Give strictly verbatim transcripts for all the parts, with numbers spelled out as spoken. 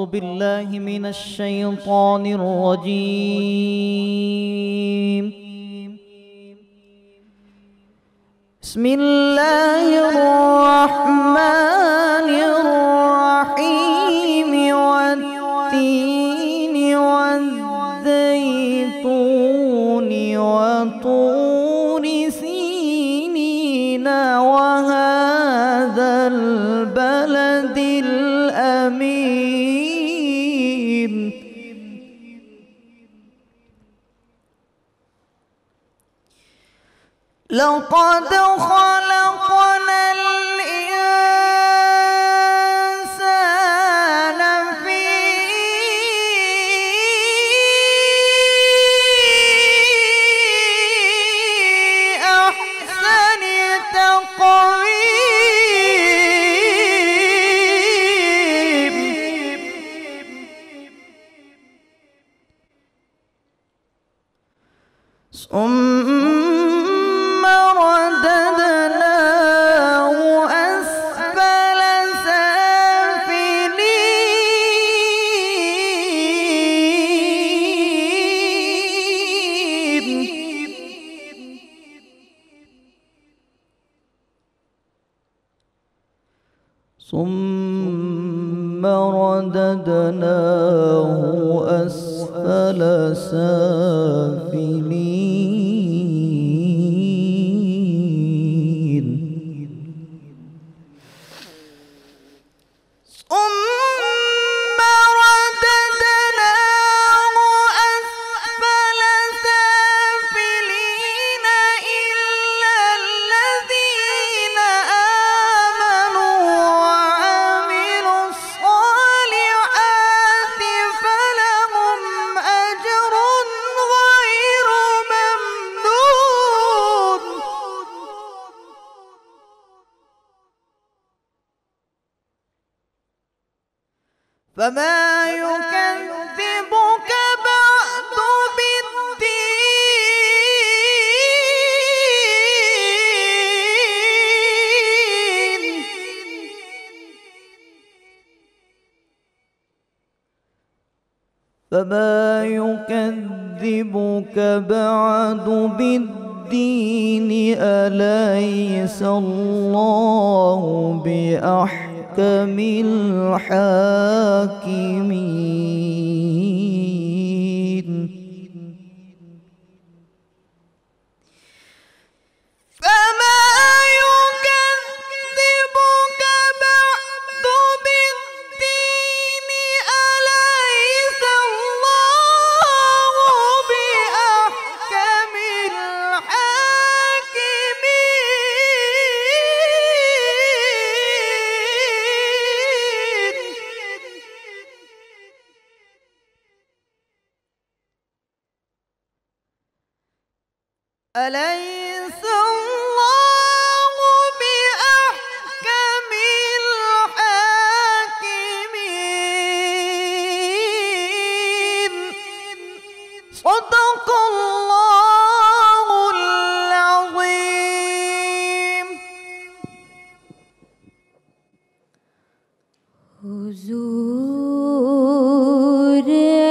بالله من الشيطان الرجيم. بسم الله الرحمن الرحيم. والتين والزيتون وطور سينين وهذا البلد الأمين. لقد خلقنا الإنسان في أحسن تقويم. ثم رددناه أسفل سافلين. ثم رددناه أسفل سافلين. ثم رددناه أسفل سافلين إلا الذين آمنوا وعملوا الصالحات فلهم أجر غير ممنون. فما يكذبك بعد بالدين. فما يكذبك بعد بالدين. أليس الله بأحكم الحاكمين. فما يكذبك بعد بالدين. أليس الله بأحكم الحاكمين. أليس الله بأحكم الحاكمين. صدق الله العظيم. حضور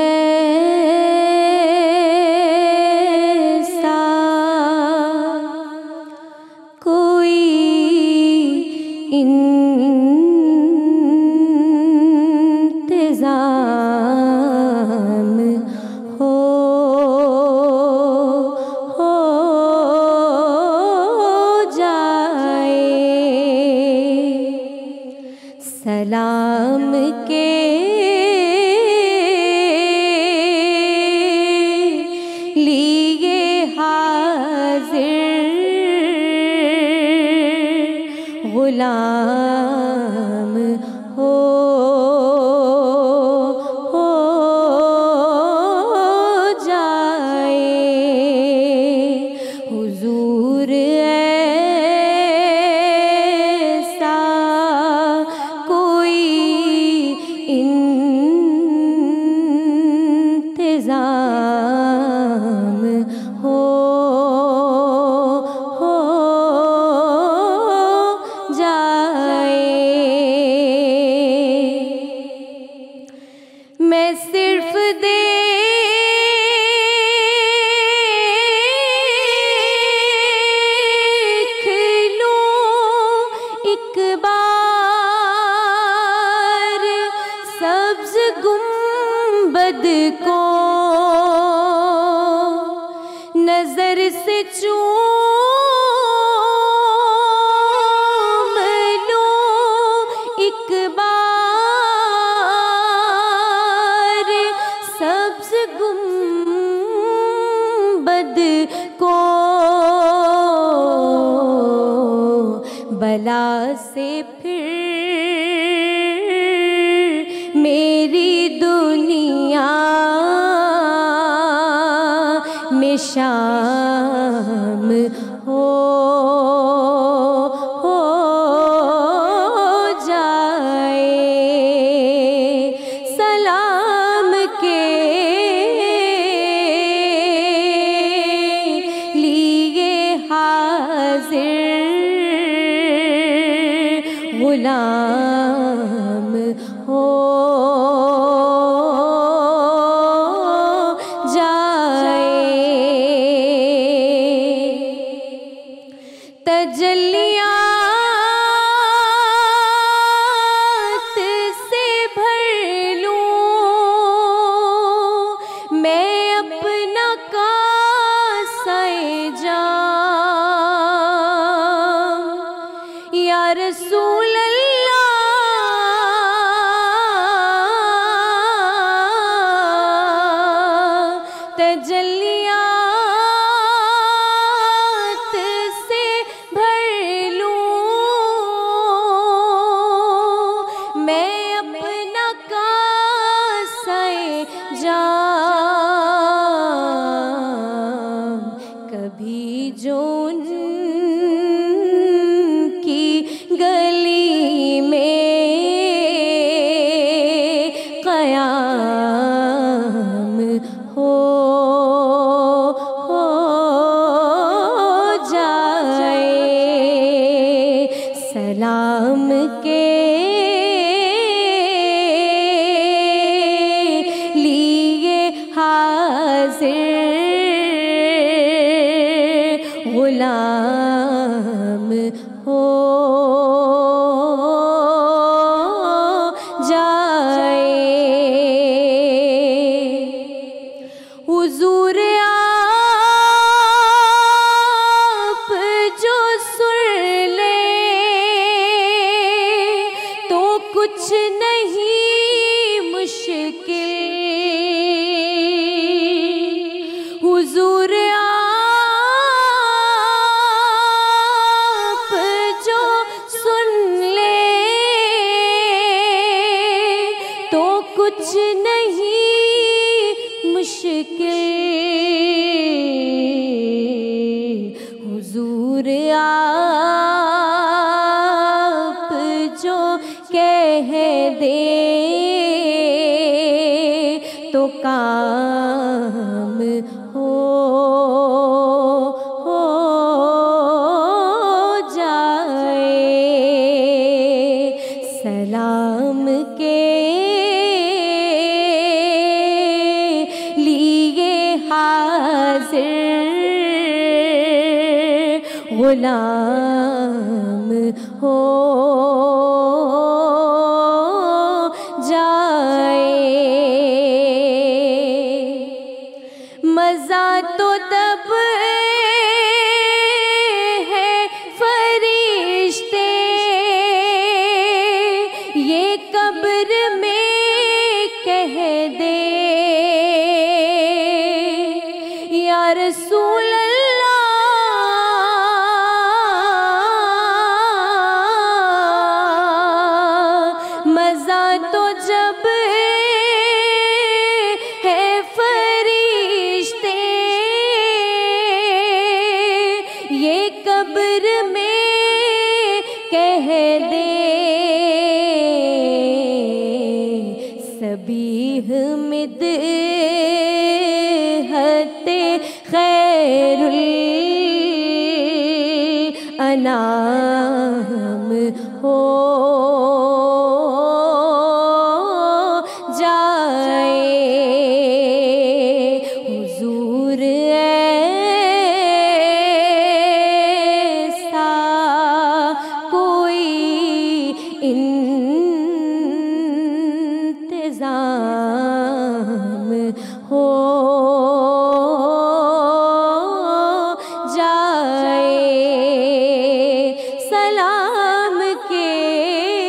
ऐसा कोई इंतज़ाम हो हो जाए। सलाम के लिए हाजिर गुलाम हो हो जाए। हुजूर ऐसा कोई इंतज़ाम हो हो जाए। بلا سے پھر میری دنیا میں شام ہو ہو جائے سلام کے لیے حاضر غلام ہو تجلیات سے بھر لوں میں اپنا کاسہ جام یا رسول اللہ تجلیات کبھی جو ان کی گلی میں قیام ہو ہو جائے سلام کے لیے حاضر غلام ہو جائے حضور آپ جو سن لے تو کچھ نہیں مشکل حضور کچھ نہیں مشکل حضور آپ جو کہہ دے تو کام ہو ہو جائے سلام کے غلام ہو جائے مزہ تو تب ہے فرشتے یہ قبر میں کہہ دے یا رسول قبر میں کہہ دے سبیح مدحت خیر الانام ہو جائے حضور انتظام ہو جائے سلام کے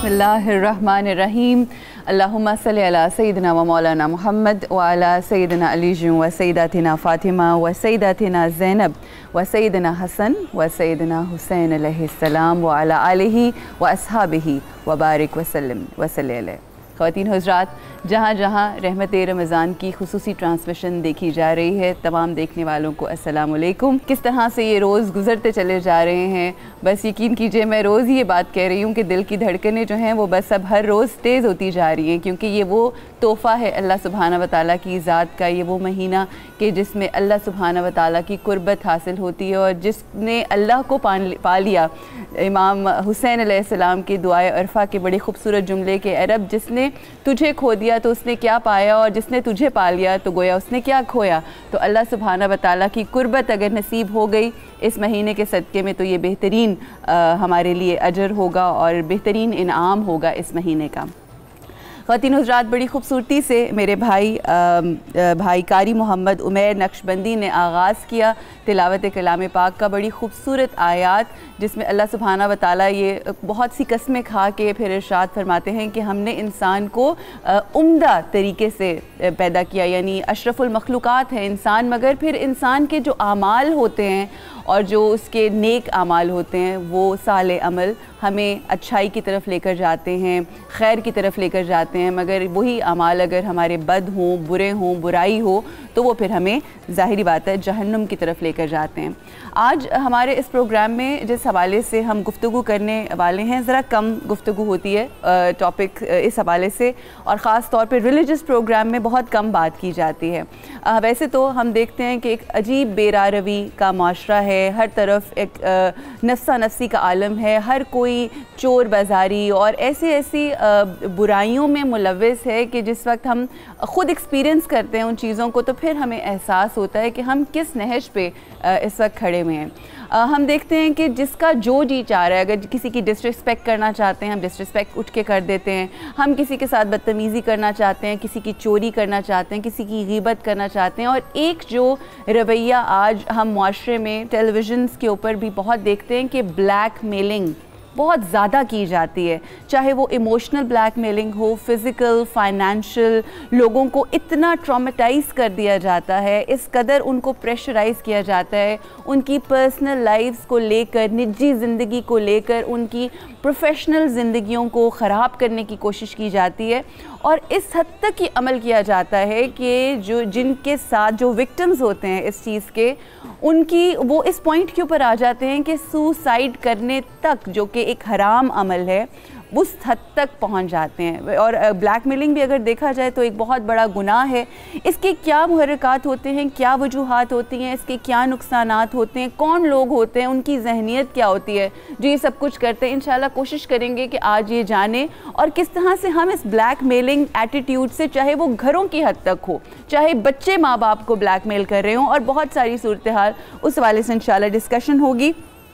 बिस्मिल्लाहिर्रहमानिर्रहीम अल्लाहुम्मा सल्लि अला सय्यिदिना व मौलाना मुहम्मद व अला सय्यिदिना अली व सय्यदातिना फातिमा व सय्यदातिना ज़ैनब व सय्यिदिना हसन व सय्यिदिना हुसैन अलैहिस्सलाम व अला आलिहि व अस्हाबिहि व बारिक व सल्लिम व सल्ली अलैहि। ख़वातीन हज़रात, जहाँ जहाँ रहमत रमज़ान की खुसूसी ट्रांसमिशन देखी जा रही है, तमाम देखने वालों को अस्सलाम वालेकुम। किस तरह से ये रोज़ गुज़रते चले जा रहे हैं, बस यकीन कीजिए मैं रोज़ ही ये बात कह रही हूँ कि दिल की धड़कनें जो हैं वो बस अब हर रोज़ तेज़ होती जा रही हैं, क्योंकि ये वो तोहफ़ा है अल्लाह सुब्हाना व तआला की ज़ात का, ये वो महीना कि जिसमें अल्लाह सुब्हाना व तआला की कुर्बत हासिल होती है और जिसने अल्लाह को पा लिया। इमाम हुसैन अलैहिस्सलाम की दुआए अरफ़ा के बड़े खूबसूरत जुमले के अरब, जिसने तुझे खो दिया तो उसने क्या पाया और जिसने तुझे पा लिया तो गोया उसने क्या खोया। तो अल्लाह सुब्हाना व तआला की कुर्बत अगर नसीब हो गई इस महीने के सदक़े में तो ये बेहतरीन हमारे लिए अजर होगा और बेहतरीन इनाम होगा इस महीने का। ख़वातीन हज़रात, बड़ी ख़ूबसूरती से मेरे भाई आ, आ, भाई कारी मोहम्मद उमैर नक्शबंदी ने आगाज़ किया तिलावत कलाम पाक का। बड़ी ख़ूबसूरत आयात जिसमें अल्लाह सुब्हाना व तआला ये बहुत सी कस्में खा के फिर इरशाद फरमाते हैं कि हमने इंसान को उम्दा तरीके से पैदा किया, यानी अशरफुल मखलूक़ात है इंसान, मगर फिर इंसान के जो आमाल होते हैं और जो उसके नेक आमाल होते हैं वो साले अमल हमें अच्छाई की तरफ लेकर जाते हैं, खैर की तरफ लेकर जाते हैं, मगर वही आमाल अगर हमारे बद हों, बुरे हों, बुराई हो तो वो फिर हमें ज़ाहिरी बात है जहन्नुम की तरफ लेकर जाते हैं। आज हमारे इस प्रोग्राम में जिस हवाले से हम गुफ्तगू करने वाले हैं, ज़रा कम गुफ्तगू होती है टॉपिक इस हवाले से, और ख़ास तौर पे रिलीजियस प्रोग्राम में बहुत कम बात की जाती है। आ, वैसे तो हम देखते हैं कि एक अजीब बेरा रवी का माशरा है, हर तरफ एक नफ्सा नफ्सी का आलम है, हर कोई चोर बाज़ारी और ऐसी ऐसी बुराइयों में मुलव्वस है कि जिस वक्त हम ख़ुद एक्सपीरियंस करते हैं उन चीज़ों को तो फिर हमें एहसास होता है कि हम किस नहज पे इस वक्त खड़े हुए हैं। हम देखते हैं कि जिसका जो जी चाह रहा है, अगर किसी की डिसरिस्पेक्ट करना चाहते हैं हम डिसरिस्पेक्ट उठ के कर देते हैं, हम किसी के साथ बदतमीज़ी करना चाहते हैं, किसी की चोरी करना चाहते हैं, किसी की ग़ीबत करना चाहते हैं। और एक जो रवैया आज हम मुआशरे में टेलीविज़न्स के ऊपर भी बहुत देखते हैं कि ब्लैक मेलिंग बहुत ज़्यादा की जाती है, चाहे वो इमोशनल ब्लैक मेलिंग हो, फ़िज़िकल, फ़ाइनेंशियल, लोगों को इतना ट्रॉमेटाइज़ कर दिया जाता है, इस कदर उनको प्रेशराइज़ किया जाता है, उनकी पर्सनल लाइफ्स को लेकर, निजी ज़िंदगी को लेकर, उनकी प्रोफेशनल ज़िंदगियों को ख़राब करने की कोशिश की जाती है। और इस हद तक ये अमल किया जाता है कि जो जिनके साथ जो विक्टिम्स होते हैं इस चीज़ के, उनकी वो इस पॉइंट के ऊपर आ जाते हैं कि सुसाइड करने तक, जो कि एक हराम अमल है, उस हद तक पहुंच जाते हैं। और ब्लैक मेलिंग भी अगर देखा जाए तो एक बहुत बड़ा गुनाह है। इसके क्या मुहर्रिकात होते हैं, क्या वजूहात होती हैं, इसके क्या नुकसानात होते हैं, कौन लोग होते हैं, उनकी जहनीत क्या होती है जो ये सब कुछ करते हैं, इंशाल्लाह कोशिश करेंगे कि आज ये जानें और किस तरह से हम इस ब्लैक मेलिंग एटीट्यूड से, चाहे वो घरों की हद तक हो, चाहे बच्चे माँ बाप को ब्लैक मेल कर रहे हों, और बहुत सारी सूरत हाल, उस वाले से इंशाल्लाह डिस्कशन होगी।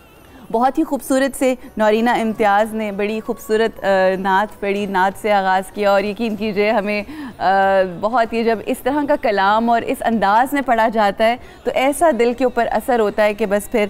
बहुत ही खूबसूरत से नौरीना इम्तियाज़ ने बड़ी खूबसूरत नात पढ़ी, नात से आगाज़ किया, और यकीन कीजिए हमें आ, बहुत ही, जब इस तरह का कलाम और इस अंदाज़ में पढ़ा जाता है तो ऐसा दिल के ऊपर असर होता है कि बस फिर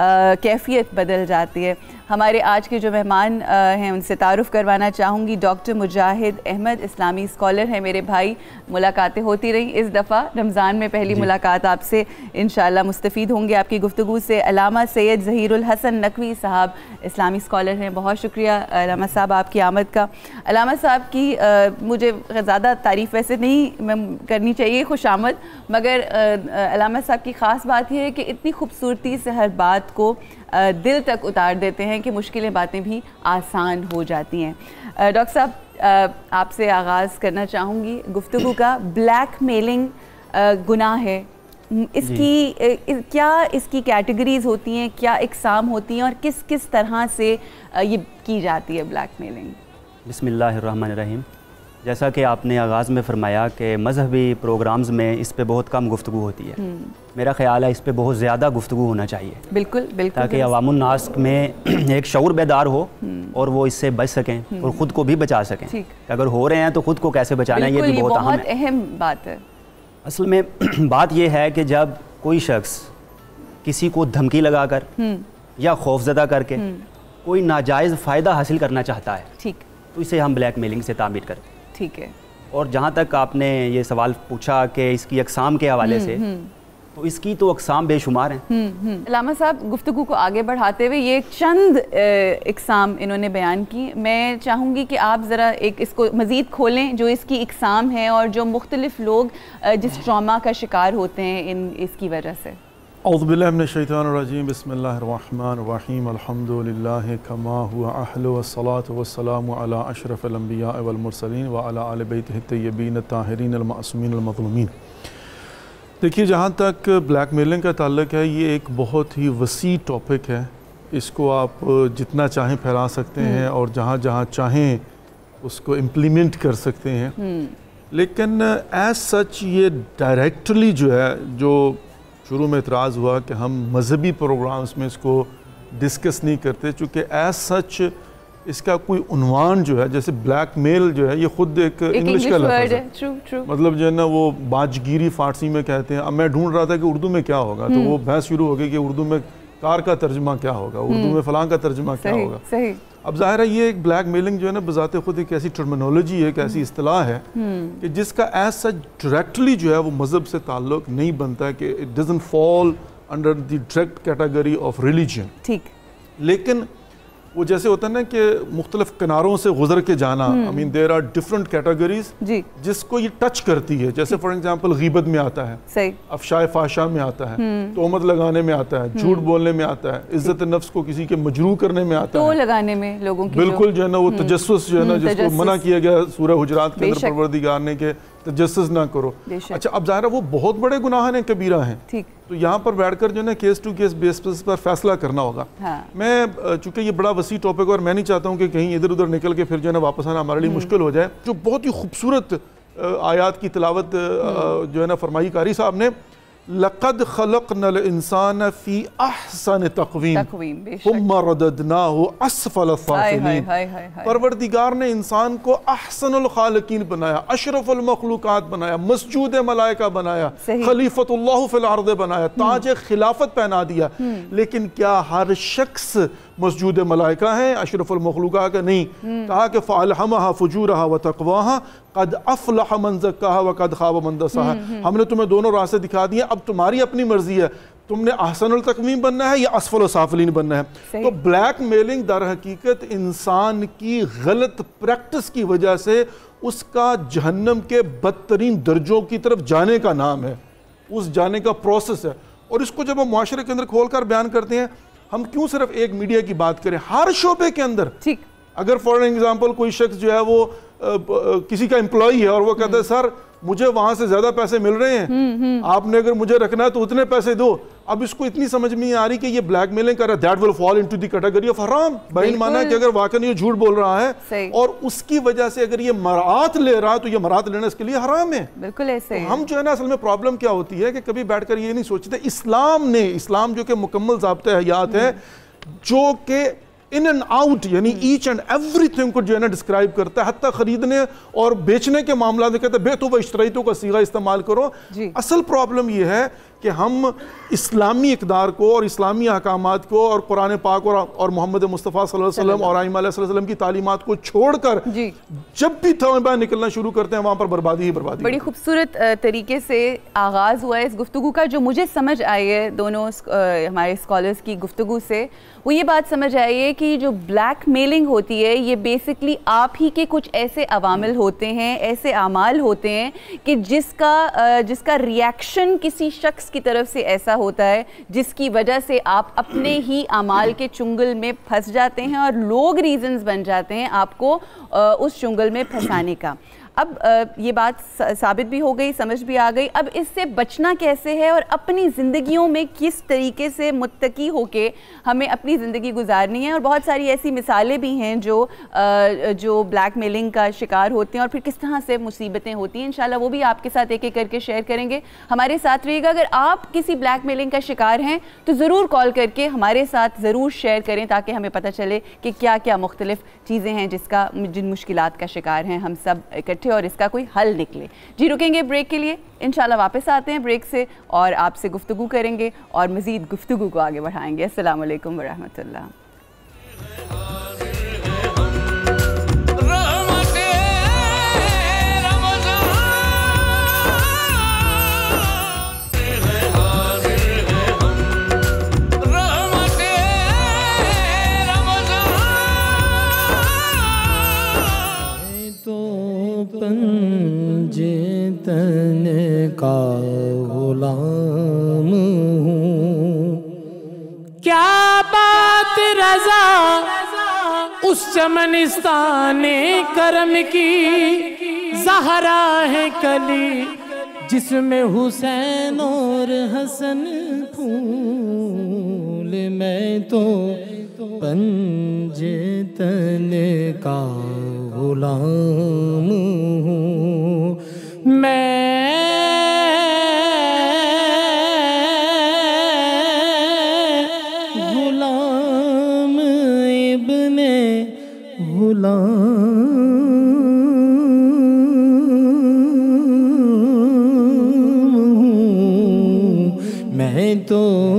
कैफियत बदल जाती है। हमारे आज के जो मेहमान हैं उनसे तारुफ़ करवाना चाहूँगी। डॉक्टर मुजाहिद अहमद इस्लामी स्कॉलर हैं मेरे भाई, मुलाकातें होती रहीं, इस दफ़ा रमज़ान में पहली मुलाकात आपसे, इंशाअल्लाह मुस्तफ़ीद होंगे आपकी गुफ्तगू से। अल्लामा सैयद ज़हीरुल हसन नकवी साहब इस्लामी स्कॉलर हैं, बहुत शुक्रिया अल्लामा साहब आपकी आमद का। अल्लामा साहब की आ, मुझे ज़्यादा तारीफ़ वैसे नहीं मैं करनी चाहिए, खुश आमद, मगर अल्लामा साहब की ख़ास बात यह है कि इतनी खूबसूरती से हर बात को दिल तक उतार देते हैं कि मुश्किलें बातें भी आसान हो जाती हैं। डॉक्टर साहब, आपसे आगाज़ करना चाहूँगी गुफ्तगू का। ब्लैक मेलिंग गुनाह है, इसकी इस, क्या इसकी कैटेगरीज़ होती हैं, क्या इकसाम होती हैं, और किस किस तरह से ये की जाती है ब्लैक मेलिंग? बिस्मिल्लाहिर्रहमानिर्रहीम। जैसा कि आपने आगाज़ में फ़रमाया कि मजहबी प्रोग्राम्स में इस पे बहुत कम गुफ्तगू होती है, मेरा ख़्याल है इस पे बहुत ज़्यादा गुफ्तगू होना चाहिए। बिल्कुल बिल्कुल, ताकि अवामुन नास में एक शऊर बेदार हो और वो इससे बच सकें और ख़ुद को भी बचा सकें। अगर हो रहे हैं तो ख़ुद को कैसे बचाना है, ये भी बहुत बहुत अहम बात है। असल में बात ये है कि जब कोई शख्स किसी को धमकी लगाकर या खौफजदा करके कोई नाजायज़ फ़ायदा हासिल करना चाहता है, ठीक, تو اسے ہم بلیک میلنگ سے تعمیر کرتے ہیں. ٹھیک ہے. اور جہاں تک آپ نے یہ سوال پوچھا کہ اس کی اقسام کے حوالے سے، تو اس کی تو اقسام بے شمار ہیں. علامہ صاحب گفتگو کو آگے بڑھاتے ہوئے یہ چند اقسام انہوں نے بیان کی، میں چاہوں گی کہ آپ ذرا ایک اس کو مزید کھولیں جو اس کی اقسام ہے اور جو مختلف لوگ جس ٹراما کا شکار ہوتے ہیں ان اس کی وجہ سے. اعوذ باللہ من الشیطان الرجیم، بسم اللہ الرحمن الرحیم، الحمد للہ کما ہوا اہل والصلاة والسلام علی اشرف الانبیاء والمرسلین وعلی آل بیتہ الطیبین الطاہرین المعصومین المظلومین. دیکھیے جہاں تک بلیک میلنگ کا تعلق ہے یہ ایک بہت ہی وسیع ٹاپک ہے، اس کو آپ جتنا چاہیں پھیلا سکتے ہیں اور جہاں جہاں چاہیں اس کو امپلیمنٹ کر سکتے ہیں، لیکن ایز سچ یہ ڈائریکٹلی جو ہے، جو شروع میں اعتراض ہوا کہ ہم مذہبی پروگرامز میں اس کو ڈسکس نہیں کرتے، چونکہ ایز سچ اس کا کوئی عنوان جو ہے، جیسے بلیک میل جو ہے یہ خود ایک انگلش کا لفظ ہے، مطلب جو ہے نا وہ باجگیری فارسی میں کہتے ہیں. اب میں ڈھونڈ رہا تھا کہ اردو میں کیا ہوگا، تو وہ بحث شروع ہو گئی کہ اردو میں کار کا ترجمہ کیا ہوگا، اردو میں فلاں کا ترجمہ کیا ہوگا. اب ظاہر ہے یہ ایک بلیک میلنگ جو ہے نا بذات خود ایک ایسی ٹرمینالوجی ہے، ایک ایسی اصطلاح ہے کہ جس کا ایز سچ ڈائریکٹلی جو ہے وہ مذہب سے تعلق نہیں بنتا ہے، کہ it doesn't fall under the direct category of religion. ٹھیک. لیکن وہ جیسے ہوتا ہے نا کہ مختلف کناروں سے گزر کے جانا، I mean there are different categories جس کو یہ ٹچ کرتی ہے. جیسے فار ایگزامپل غیبت میں آتا ہے، افشائے فحشا میں آتا ہے، تہمت لگانے میں آتا ہے، جھوٹ بولنے میں آتا ہے، عزت نفس کو کسی کے مجروح کرنے میں آتا ہے، تو لگانے میں لوگوں کی بالکل جو ہے نا وہ تجسس جو ہے نا جس کو منع کیا گیا سورہ حجرات کے اندر پروردگار نے کہ تجسس نہ کرو. اچھا اب ظاہر ہے وہ بہت بڑے گناہ ہیں، کبیرہ ہیں، تو یہاں پر بیٹھ کر جو ہے نا کیس ٹو کیس بیسس پر فیصلہ کرنا ہوگا. میں چونکہ یہ بڑا وسیع ٹاپک اور میں نہیں چاہتا ہوں کہ کہیں ادھر ادھر نکل کے پھر جو ہے نا واپس آنا ہمارے لیے مشکل ہو جائے. جو بہت ہی خوبصورت آیات کی تلاوت جو ہے نا فرمائی قاری صاحب نے، لَقَدْ خَلَقْنَا الْإِنسَانَ فِي أَحْسَنِ تَقْوِيمٍ ثُمَّ رَدَدْنَاهُ أَسْفَلَ السَّافِلِينَ. پروردگار نے انسان کو احسن الخالقین بنایا، اشرف المخلوقات بنایا، مسجود ملائکہ بنایا، خلیفۃ اللہ فی الارض بنایا، تاج خلافت پہنا دیا. لیکن کیا ہر شخص مسجود ملائکہ ہیں، اشرف المخلوقات کا نہیں؟ کہا کہ فَأَلْهَمَهَا فُجُورَهَا وَتَقْوَاهَا قَدْ أَفْلَحَ مَنْ زَكَّاهَا وَقَدْ خَابَ مَنْ دَسَّاهَا. ہم نے تمہیں دونوں راستے دکھا دیے، اب تمہاری اپنی مرضی ہے، تم نے احسن التقویم بننا ہے یا اسفل السافلین بننا ہے. تو بلیک میلنگ در حقیقت انسان کی غلط پریکٹس کی وجہ سے اس کا جہنم کے بدترین درجوں کی طرف جانے کا نام ہے، اس جانے کا پروسیس ہے. اور اس کو جب ہم معاشرے کے اندر کھول کر بیان کرتے ہیں، ہم کیوں صرف ایک میڈیا کی بات کریں، ہر شعبے کے اندر. ٹھیک. اگر فار ایگزامپل کوئی شخص جو ہے وہ کسی کا امپلائی ہے اور وہ کہتا ہے سر مجھے وہاں سے زیادہ پیسے مل رہے ہیں، آپ نے اگر مجھے رکھنا ہے تو اتنے پیسے دو. اب اس کو اتنی سمجھ میں نہیں آ رہی کہ یہ بلیک میلنگ کر رہا ہے، that will fall into the category of حرام. بہن مانا ہے کہ اگر واقعی یہ جھوٹ بول رہا ہے اور اس کی وجہ سے اگر یہ مرات لے رہا ہے تو یہ مرات لینا اس کے لیے حرام ہے. بالکل ایسے ہم جو ہے نا اصل میں پرابلم کیا ہوتی ہے کہ کبھی بیٹھ کر یہ نہیں سوچتے. اسلام نے، اسلام جو کہ مکمل ضابطۂ حیات ہے، جو کہ ان اینڈ آؤٹ یعنی ایچ اینڈ ایوری تھنگ کو جو ہے نا ڈسکرائب کرتا ہے، حتیٰ خریدنے اور بیچنے کے معاملات میں کہتا ہے بیتو و اشتریتو کا صیغہ استعمال کرو. اصل پرابلم یہ ہے کہ ہم اسلامی اقدار کو اور اسلامی احکامات کو اور قرآن پاک اور اور محمد مصطفیٰ صلی اللہ علیہ وسلم اور ائمہ علیہ وسلم کی تعلیمات کو چھوڑ کر جب بھی تھوڑے باہر نکلنا شروع کرتے ہیں وہاں پر بربادی ہی بربادی. بڑی خوبصورت طریقے سے آغاز ہوا ہے اس گفتگو کا. جو مجھے سمجھ آئی ہے دونوں ہمارے اسکالرز کی گفتگو سے، وہ یہ بات سمجھ آئی ہے کہ جو بلیک میلنگ ہوتی ہے یہ بیسکلی آپ ہی کے کچھ ایسے عوامل ہوتے ہیں، ایسے اعمال ہوتے ہیں کہ جس کا جس کا ریاکشن کسی شخص کی طرف سے ایسا ہوتا ہے جس کی وجہ سے آپ اپنے ہی اعمال کے چنگل میں پھنس جاتے ہیں اور لوگ ریزنز بن جاتے ہیں آپ کو اس چنگل میں پھنسانے کا. اب یہ بات ثابت بھی ہو گئی، سمجھ بھی آ گئی. اب اس سے بچنا کیسے ہے اور اپنی زندگیوں میں کس طریقے سے متقی ہو کے ہمیں اپنی زندگی گزارنی ہے. اور بہت ساری ایسی مثالیں بھی ہیں جو جو بلیک میلنگ کا شکار ہوتے ہیں اور پھر کس طرح سے مصیبتیں ہوتی ہیں. انشاءاللہ وہ بھی آپ کے ساتھ ایک ایک کر کے شیئر کریں گے. ہمارے ساتھ رہیے گا. اگر آپ کسی بلیک میلنگ کا شکار ہیں تو ضرور کال کر کے ہمارے ساتھ ضرور شیئر کریں تاکہ ہمیں پتہ چلے کہ کیا کیا مختلف چیزیں ہیں جس کا جن مشکلات کا شکار ہیں ہم سب اکٹھے اور اس کا کوئی حل نکلے. جی رکیں گے بریک کے لیے، انشاءاللہ واپس آتے ہیں بریک سے اور آپ سے گفتگو کریں گے اور مزید گفتگو کو آگے بڑھائیں گے. السلام علیکم ورحمۃ اللہ. کیا بات رضا اس چمنستان کرم کی، زہرا ہے کلی جس میں حسین اور حسن پھول، میں تو پنجتن کا غلام ہوں، میں غلام ابن غلام ہوں، میں تو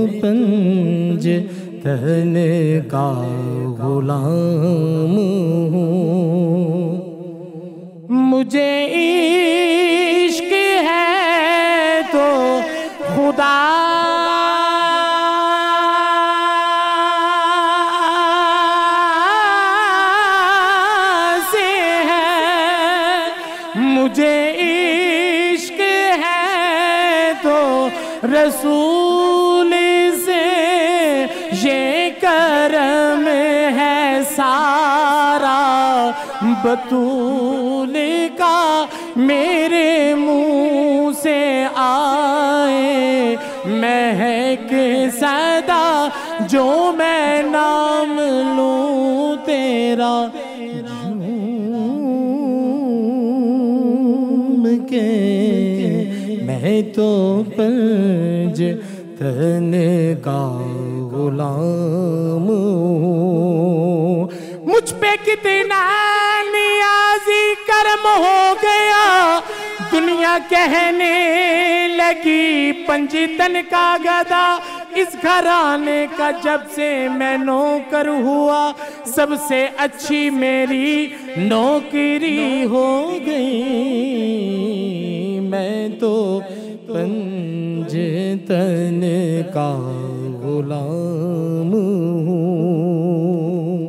پنجتن کا غلام ہوں، مجھے عشق ہے تو خدا سے ہے، مجھے عشق ہے تو رسول سے، یہ کرم ہے سارا بطول کا میرے منہ سے آئے، مہک صدا جو میں نام لوں تیرا، جھوم کے میں تو پنجتن کا غلام ہوں، مجھ پہ کتنا نیازی کرم ہو گیا، دنیا کہنے لگی پنجتن کا گدا، اس گھرانے کا جب سے میں نوکر ہوا، سب سے اچھی میری نوکری ہو گئی، میں تو پنجتن کا غلام ہوں،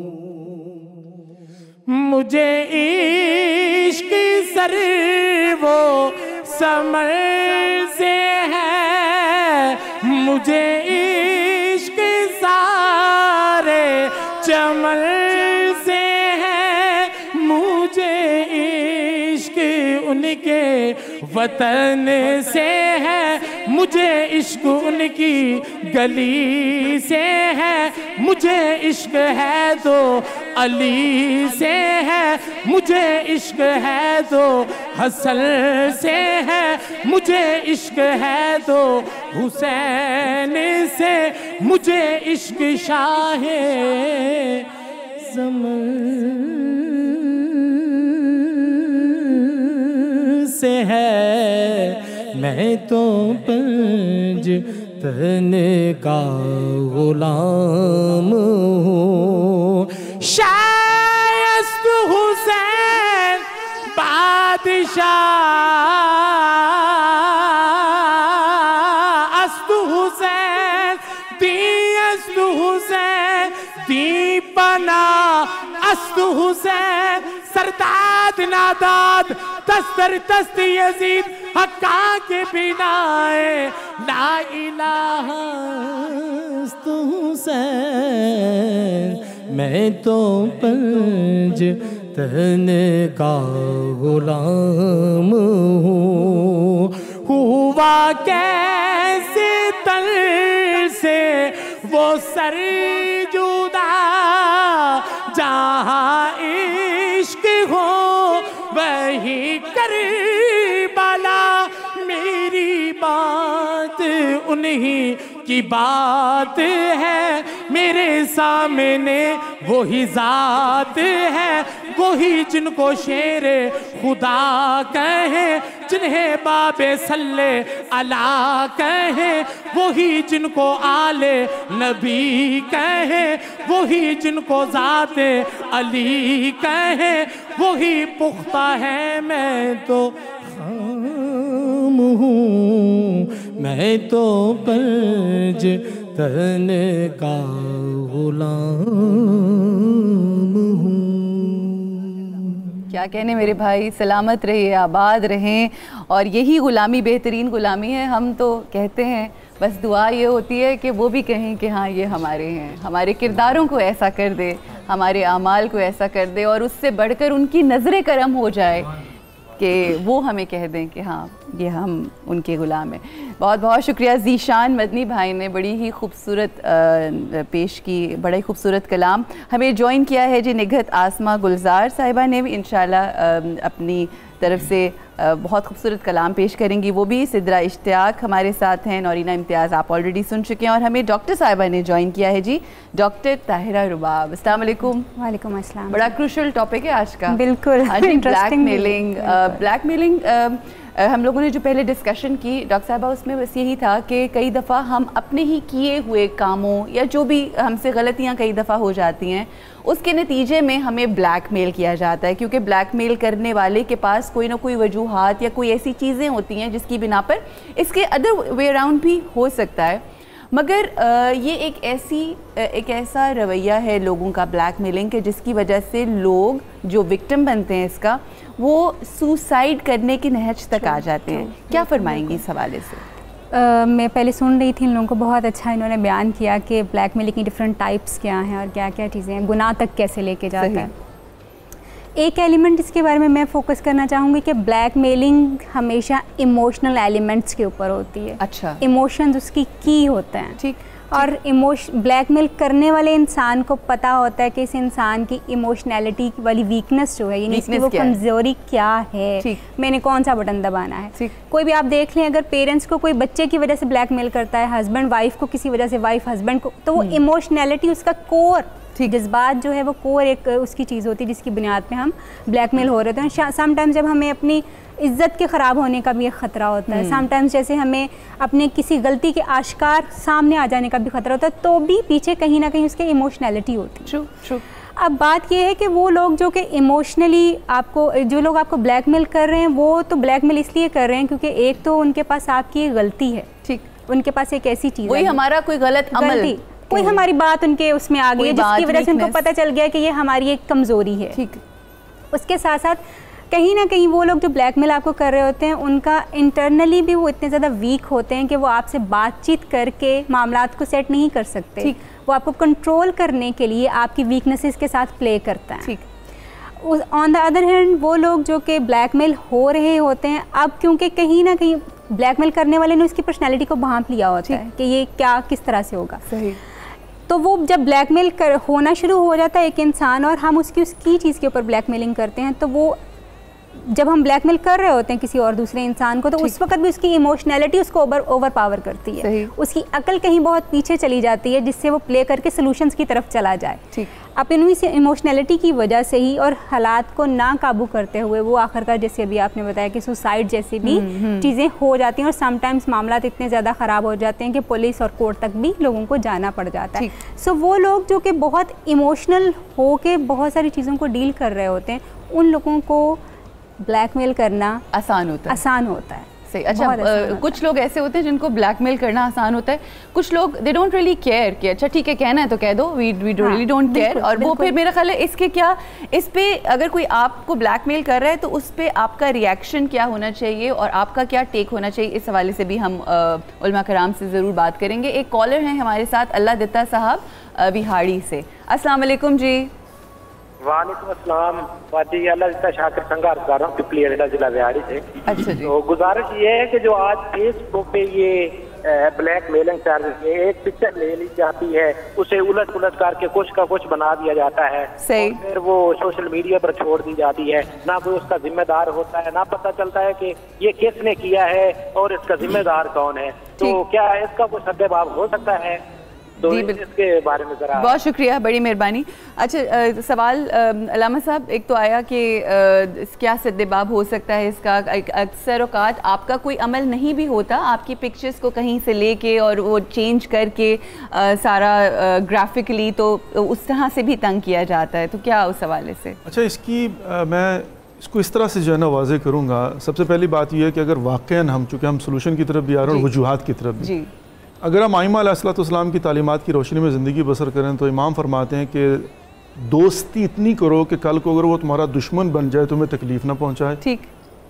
مجھے عشق سر وہ سمر سے ہے، مجھے عشق سارے چمن سے ہے، مجھے عشق ان کے وطن سے ہے، مجھے عشق ان کی گلی سے ہے، مجھے عشق ہے تو علی سے ہے، مجھے عشق ہے تو حسن سے ہے، مجھے عشق ہے تو حسین سے، مجھے عشق شاہ زمن سے ہے، میں تو پنجتن کا غلام ہوں، شایست حسین بادشاہ است حسین، دی است حسین، دی پناہ است حسین، سرداد ناداد تستر تست یزید، حقا کے بنائے لا الہ است حسین، میں تو پنجتن کا غلام ہوں، ہوا کیسے تن سے وہ سر جدا، جہاں عشق ہو وہی کربلا، میری بات انہی کی بات ہے، میرے سامنے وہی ذات ہے، وہی جن کو شیر خدا کہیں، جنہیں باب صلی اللہ کہیں، وہی جن کو آل نبی کہیں، وہی جن کو ذات علی کہیں، وہی پختہ ہے، میں تو خام ہوں، میں تو پنجتن کا غلام ہوں۔ کیا کہنے میرے بھائی، سلامت رہیے، آباد رہیں، اور یہی غلامی بہترین غلامی ہے۔ ہم تو کہتے ہیں بس دعا یہ ہوتی ہے کہ وہ بھی کہیں کہ ہاں یہ ہمارے ہیں, ہمارے کرداروں کو ایسا کر دے, ہمارے اعمال کو ایسا کر دے, اور اس سے بڑھ کر ان کی نظر کرم ہو جائے کہ وہ ہمیں کہہ دیں کہ ہاں یہ ہم ان کے غلام ہیں. بہت بہت شکریہ. ذیشان مدنی بھائی نے بڑی ہی خوبصورت پیش کی, بڑا ہی خوبصورت کلام ہمیں جوائن کیا ہے جی نگہت آسما گلزار صاحبہ نے بھی انشاءاللہ اپنی طرف سے بہت خوبصورت کلام پیش کریں گی, وہ بھی سدرا اشتیاق ہمارے ساتھ ہیں, نورینہ امتیاز آپ آلریڈی سن چکے ہیں, اور ہمیں ڈاکٹر صاحبہ نے جوائن کیا ہے جی ڈاکٹر طاہرہ رباب. السلام علیکم. وعلیکم السلام. بڑا کروشل ٹاپک ہے آج کا. بالکل. Black mailing. بلیک میلنگ ہم لوگوں نے جو پہلے ڈسکشن کی ڈاکٹر صاحبہ, اس میں بس یہی تھا کہ کئی دفعہ ہم اپنے ہی کیے ہوئے کاموں یا جو بھی ہم سے غلطیاں کئی دفعہ ہو جاتی ہیں, اس کے نتیجے میں ہمیں بلیک میل کیا جاتا ہے, کیونکہ بلیک میل کرنے والے کے پاس کوئی نہ کوئی وجوہات یا کوئی ایسی چیزیں ہوتی ہیں جس کی بنا پر اس کے ادر وے اراؤنڈ بھی ہو سکتا ہے. مگر یہ ایک ایسی ایک ایسا رویہ ہے لوگوں کا بلیک میلنگ کے, جس کی وجہ سے لوگ جو وکٹم بنتے ہیں اس کا, وہ سوسائڈ کرنے کی نہج تک آ جاتے ہیں. کیا فرمائیں گی اس حوالے سے؟ Uh, میں پہلے سن رہی تھی ان لوگوں کو, بہت اچھا انہوں نے بیان کیا کہ بلیک میلنگ کی ڈفرینٹ ٹائپس کیا ہیں اور کیا کیا چیزیں ہیں, گناہ تک کیسے لے کے جاتا ہے. ایک ایلیمنٹ اس کے بارے میں میں فوکس کرنا چاہوں گی کہ بلیک میلنگ ہمیشہ ایموشنل ایلیمنٹس کے اوپر ہوتی ہے. اچھا. ایموشنز اس کی کی ہوتے ہیں. ٹھیک. اور ایموشن بلیک میل کرنے والے انسان کو پتہ ہوتا ہے کہ اس انسان کی ایموشنالٹی والی ویکنس جو ہے, یعنی اس کی وہ کمزوری کیا ہے, میں نے کون سا بٹن دبانا ہے. کوئی بھی آپ دیکھ لیں, اگر پیرنٹس کو کوئی بچے کی وجہ سے بلیک میل کرتا ہے, ہسبینڈ وائف کو کسی وجہ سے, وائف ہسبینڈ کو, تو وہ ایموشنالٹی اس کا کور جذبات جو ہے وہ کور ایک اس کی چیز ہوتی ہے جس کی بنیاد پہ ہم بلیک میل ہو رہے ہیں. سم ٹائمز جب ہمیں اپنی عزت کے خراب ہونے کا بھی ایک خطرہ ہوتا ہے, سم ٹائمز جیسے ہمیں اپنے کسی غلطی کے آشکار سامنے آ جانے کا بھی خطرہ ہوتا ہے, تو بھی پیچھے کہیں نہ کہیں اس کے ایموشنالٹی ہوتی ہے. اب بات یہ ہے کہ وہ لوگ جو کہ ایموشنلی آپ کو, جو لوگ آپ کو بلیک میل کر رہے ہیں, وہ تو بلیک میل اس لیے کر رہے ہیں کیونکہ ایک تو ان کے پاس آپ کی ایک غلطی ہے. ٹھیک. ان کے پاس ایک ایسی چیز ہے, وہی ہمارا کوئی غلط عمل, کوئی ہماری بات ان کے اس میں آ گئی ہے جس کی وجہ سے ان کو پتہ چل گیا کہ یہ ہماری ایک کمزوری ہے. ٹھیک. اس کے ساتھ ساتھ کہیں نہ کہیں وہ لوگ جو بلیک میل آپ کو کر رہے ہوتے ہیں, ان کا انٹرنلی بھی وہ اتنے زیادہ ویک ہوتے ہیں کہ وہ آپ سے بات چیت کر کے معاملات کو سیٹ نہیں کر سکتے. وہ آپ کو کنٹرول کرنے کے لیے آپ کی ویکنیسز کے ساتھ پلے کرتا ہے. آن دا ادر ہینڈ وہ لوگ جو کہ بلیک میل ہو رہے ہوتے ہیں, اب کیونکہ کہیں نہ کہیں بلیک میل کرنے والے نے اس کی پرسنالٹی کو بھانپ لیا ہوتا ہے کہ یہ کیا کس طرح سے ہوگا. صحیح. تو وہ جب بلیک میل کر ہونا شروع ہو جاتا ہے ایک انسان, اور ہم اس کی اس کی چیز کے اوپر بلیک میلنگ کرتے ہیں, تو وہ جب ہم بلیک میل کر رہے ہوتے ہیں کسی اور دوسرے انسان کو, تو اس وقت بھی اس کی ایموشنالٹی اس کو اوور اوور پاور کرتی ہے. اس کی عقل کہیں بہت پیچھے چلی جاتی ہے, جس سے وہ پلے کر کے سلوشنز کی طرف چلا جائے. اپنی سے ایموشنالٹی کی وجہ سے ہی اور حالات کو نہ قابو کرتے ہوئے وہ آخر کار, جیسے ابھی آپ نے بتایا کہ سوسائڈ جیسی بھی چیزیں ہو جاتی ہیں, اور سم ٹائمز معاملات اتنے زیادہ خراب ہو جاتے ہیں کہ پولیس اور کورٹ تک بھی لوگوں کو جانا پڑ جاتا ہے. سو وہ لوگ جو کہ بہت ایموشنل ہو کے بہت ساری چیزوں کو ڈیل کر رہے ہوتے ہیں, ان لوگوں کو بلیک میل کرنا آسان ہوتا ہے آسان ہوتا ہے صحیح. اچھا, کچھ لوگ ایسے ہوتے ہیں جن کو بلیک میل کرنا آسان ہوتا ہے, کچھ لوگ دے ڈونٹ ریئلی کیئر کہ اچھا ٹھیک ہے کہنا ہے تو کہہ دو, we we really don't care. اور وہ پھر میرا خیال ہے اس کے کیا, اس پہ اگر کوئی آپ کو بلیک میل کر رہا ہے تو اس پہ آپ کا ریئیکشن کیا ہونا چاہیے اور آپ کا کیا ٹیک ہونا چاہیے, اس حوالے سے بھی ہم علماء کرام سے ضرور بات کریں گے. ایک کالر ہیں ہمارے ساتھ, اللہ دتا صاحب بہاڑی سے. السلام علیکم جی. وعلیکم السلام. جی اللہ دتا شاکر سنگا عرض کر رہا ہوں پپلی اڈا ضلع بہاڑی سے. اچھا جی. تو گزارش یہ ہے کہ جو آج فیس بک پہ یہ بلیک میلنگ سروس ہے, ایک پکچر لے لی جاتی ہے, اسے الٹ پلٹ کر کے کچھ کا کچھ بنا دیا جاتا ہے, پھر وہ سوشل میڈیا پر چھوڑ دی جاتی ہے, نہ کوئی اس کا ذمہ دار ہوتا ہے, نہ پتہ چلتا ہے کہ یہ کس نے کیا ہے اور اس کا ذمہ دار کون ہے. تو کیا اس کا کوئی سدباب ہو سکتا ہے؟ جی اس کے بارے میں ذرا. بہت شکریہ, بڑی مہربانی. اچھا سوال علامہ صاحب ایک تو آیا کہ کیا سدباب ہو سکتا ہے اس کا. اکثر اوقات آپ کا کوئی عمل نہیں بھی ہوتا, آپ کی پکچرز کو کہیں سے لے کے اور وہ چینج کر کے سارا گرافکلی تو اس طرح سے بھی تنگ کیا جاتا ہے, تو کیا اس حوالے سے؟ اچھا اس کی میں اس کو اس طرح سے جو ہے نا واضح کروں گا. سب سے پہلی بات یہ ہے کہ اگر واقعاً ہم چونکہ ہم سلوشن کی طرف بھی آ رہے ہیں اور وجوہات کی طرف بھی, اگر ہم ائمہ علیہ الصلوۃ والسلام کی تعلیمات کی روشنی میں زندگی بسر کریں تو امام فرماتے ہیں کہ دوستی اتنی کرو کہ کل کو اگر وہ تمہارا دشمن بن جائے تمہیں تکلیف نہ پہنچائے. ٹھیک.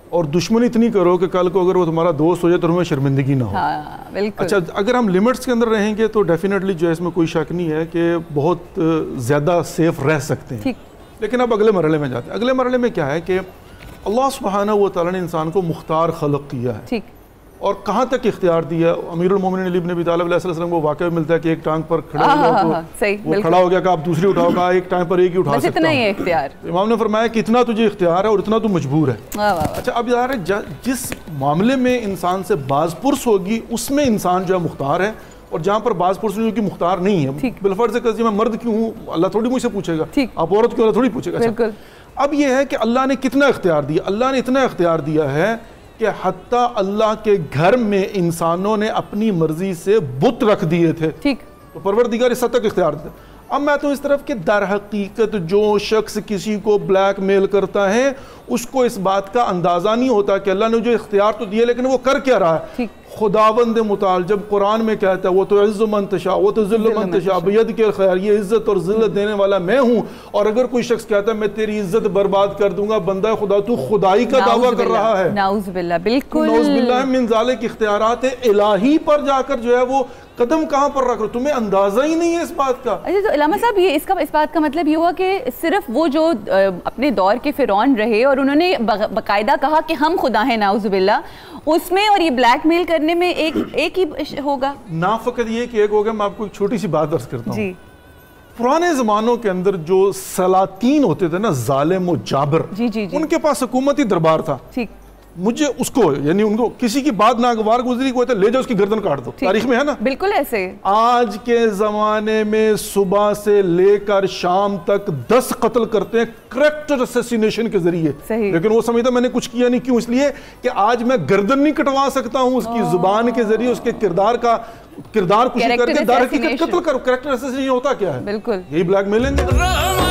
اور دشمنی اتنی کرو کہ کل کو اگر وہ تمہارا دوست ہو جائے تو ہمیں شرمندگی نہ ہو. اچھا اگر ہم لمٹس کے اندر رہیں گے تو ڈیفینیٹلی جو ہے اس میں کوئی شک نہیں ہے کہ بہت زیادہ سیف رہ سکتے ہیں. لیکن اب اگلے مرحلے میں جاتے ہیں. اگلے مرحلے میں کیا ہے کہ اللہ سبحانہ و تعالیٰ نے انسان کو مختار خلق کیا ہے, اور کہاں تک اختیار دیا. امیر المومنین علی بن ابی طالب علیہ السلام کو واقعہ ملتا ہے کہ ایک ٹانگ پر کھڑا ہوا تو وہ کھڑا ہو گیا کہ آپ دوسری اٹھاؤ, کہا ایک ٹانگ پر ایک ہی اٹھا سکتا ہوں. امام نے فرمایا کہ اتنا تجھے اختیار ہے اور اتنا تو مجبور ہے. اچھا اب یار جس معاملے میں انسان سے باز پرس ہوگی اس میں انسان جو ہے مختار ہے, اور جہاں پر باز پرس جو کہ مختار نہیں ہے, بالفرض کہ میں مرد کیوں ہوں اللہ تھوڑی مجھ سے پوچھے گا, آپ عورت کیوں اللہ تھوڑی پوچھے گا. اب یہ ہے کہ اللہ نے کتنا اختیار دیا. اللہ نے اتنا اختیار دیا ہے کہ حتیٰ اللہ کے گھر میں انسانوں نے اپنی مرضی سے بت رکھ دیے تھے, تو پروردگار اس حد تک اختیار دیتا. اب میں تو اس طرف کہ در حقیقت جو شخص کسی کو بلیک میل کرتا ہے اس کو اس بات کا اندازہ نہیں ہوتا کہ اللہ نے جو اختیار تو دیا لیکن وہ کر کیا رہا ہے. خداوند متعال جب قرآن میں کہتا ہے وہ تو عز من تشاء وہ تو ذل من تشاء بید کے خیر, یہ عزت اور ذلت دینے والا میں ہوں. اور اگر کوئی شخص کہتا ہے میں تیری عزت برباد کر دوں گا, بندہ خدا تو خدائی کا دعویٰ کر رہا ہے. نعوذ باللہ, بالکل نعوذ باللہ من ذالک. اختیارات الہی پر جا کر جو ہے وہ قدم کہاں پر رکھ رہے, تمہیں اندازہ ہی نہیں ہے اس بات کا. اچھا تو علامہ صاحب یہ اس کا اس بات کا مطلب یہ ہوا کہ صرف وہ جو اپنے دور کے فرعون رہے اور انہوں نے باقاعدہ کہا کہ ہم خدا ہیں نعوذ باللہ, اس میں اور یہ بلیک میل کرنے میں ایک ایک ہی ہوگا؟ نہ فقط یہ کہ ایک ہوگا. میں آپ کو ایک چھوٹی سی بات عرض کرتا ہوں. پرانے زمانوں کے اندر جو سلاطین ہوتے تھے نا, ظالم و جابر, ان کے پاس حکومتی دربار تھا. مجھے اس کو یعنی ان کو کسی کی بات ناگوار گزری کوئی تو لے جاؤ اس کی گردن کاٹ دو. تاریخ میں ہے نا بالکل ایسے. آج کے زمانے میں صبح سے لے کر شام تک دس قتل کرتے ہیں کریکٹر اسیسینیشن کے ذریعے, لیکن وہ سمجھتا میں نے کچھ کیا نہیں. کیوں؟ اس لیے کہ آج میں گردن نہیں کٹوا سکتا ہوں, اس کی زبان کے ذریعے اس کے کردار کا کردار کشی کر کے در حقیقت قتل کرو. کریکٹر اسیسینیشن ہوتا کیا ہے؟ بالکل یہی بلیک میلنگ ہے.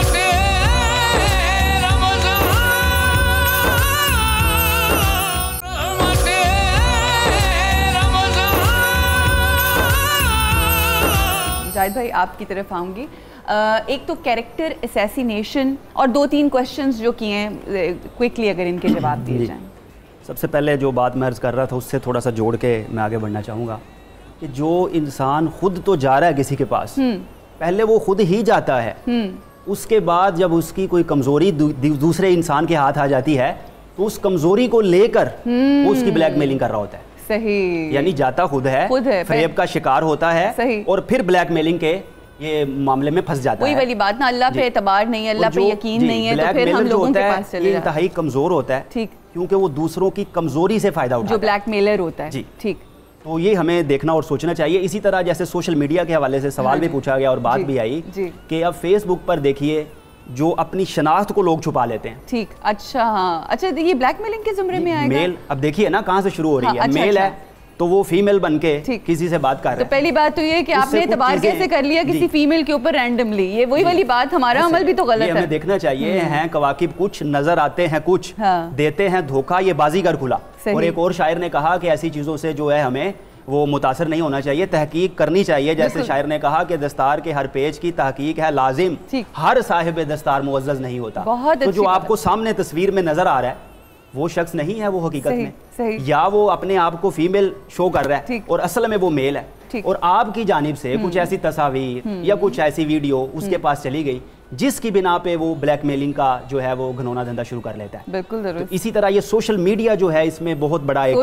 جاہد بھائی آپ کی طرف آؤں گی. ایک تو کیریکٹر اسیسینیشن اور دو تین کوشچنز جو کیے ہیں کوئکلی اگر ان کے جواب دیے جائیں. سب سے پہلے جو بات میں عرض کر رہا تھا اس سے تھوڑا سا جوڑ کے میں آگے بڑھنا چاہوں گا کہ جو انسان خود تو جا رہا ہے کسی کے پاس, پہلے وہ خود ہی جاتا ہے, اس کے بعد جب اس کی کوئی کمزوری دوسرے انسان کے ہاتھ آ جاتی ہے تو اس کمزوری کو لے کر وہ اس کی بلیک میلنگ کر رہا ہوتا ہے. صحیح, یعنی جاتا خود ہے, فریب کا شکار ہوتا ہے, اور پھر بلیک میلنگ کے یہ معاملے میں پھنس جاتا ہے. وہی والی بات نا, اللہ پہ اعتبار نہیں ہے, اللہ پہ یقین نہیں ہے, تو پھر ہم لوگوں کے پاس چلے جاتے ہیں. یہ انتہائی کمزور ہوتا ہے, ٹھیک, کیونکہ وہ دوسروں کی کمزوری سے فائدہ اٹھاتا ہے, جو بلیک میلر ہوتا ہے. جی ٹھیک, تو یہ ہمیں دیکھنا اور سوچنا چاہیے. اسی طرح جیسے سوشل میڈیا کے حوالے سے سوال بھی پوچھا گیا اور بات بھی آئی کہ اب فیس بک پر دیکھیے جو اپنی شناخت کو لوگ چھپا لیتے ہیں. ٹھیک, اچھا ہاں, اچھا یہ بلیک میلنگ کے زمرے میں آئے گا. میل اب دیکھیے نا کہاں سے شروع ہو رہی ہے. میل ہے تو وہ فیمیل بن کے کسی سے بات کر رہے ہیں. تو پہلی بات تو یہ کہ آپ نے اعتبار کیسے کر لیا کسی فیمیل کے اوپر رینڈملی, یہ وہی والی بات, ہمارا عمل بھی تو غلط ہے. یہ ہمیں دیکھنا چاہیے, ہیں کواکب کچھ, نظر آتے ہیں کچھ, دیتے ہیں دھوکہ, یہ بازیگر کھلا. اور ایک اور شاعر نے کہا کہ ایسی چیزوں سے جو ہے ہمیں وہ متاثر نہیں ہونا چاہیے, تحقیق کرنی چاہیے. جیسے شاعر نے کہا کہ دستار کے ہر پیج کی تحقیق ہے لازم, ہر صاحب دستار معزز نہیں ہوتا. تو جو آپ کو سامنے تصویر میں نظر آ رہا ہے وہ شخص نہیں ہے وہ حقیقت میں, یا وہ اپنے آپ کو فیمیل شو کر رہا ہے اور اصل میں وہ میل ہے. اور آپ کی جانب سے کچھ ایسی تصاویر یا کچھ ایسی ویڈیو اس کے پاس چلی گئی جس کی بنا پہ وہ بلیک میلنگ کا جو ہے وہ گھنونا دھندا شروع کر لیتا ہے. بالکل درست. اسی طرح یہ سوشل میڈیا جو ہے اس میں بہت بڑا ایک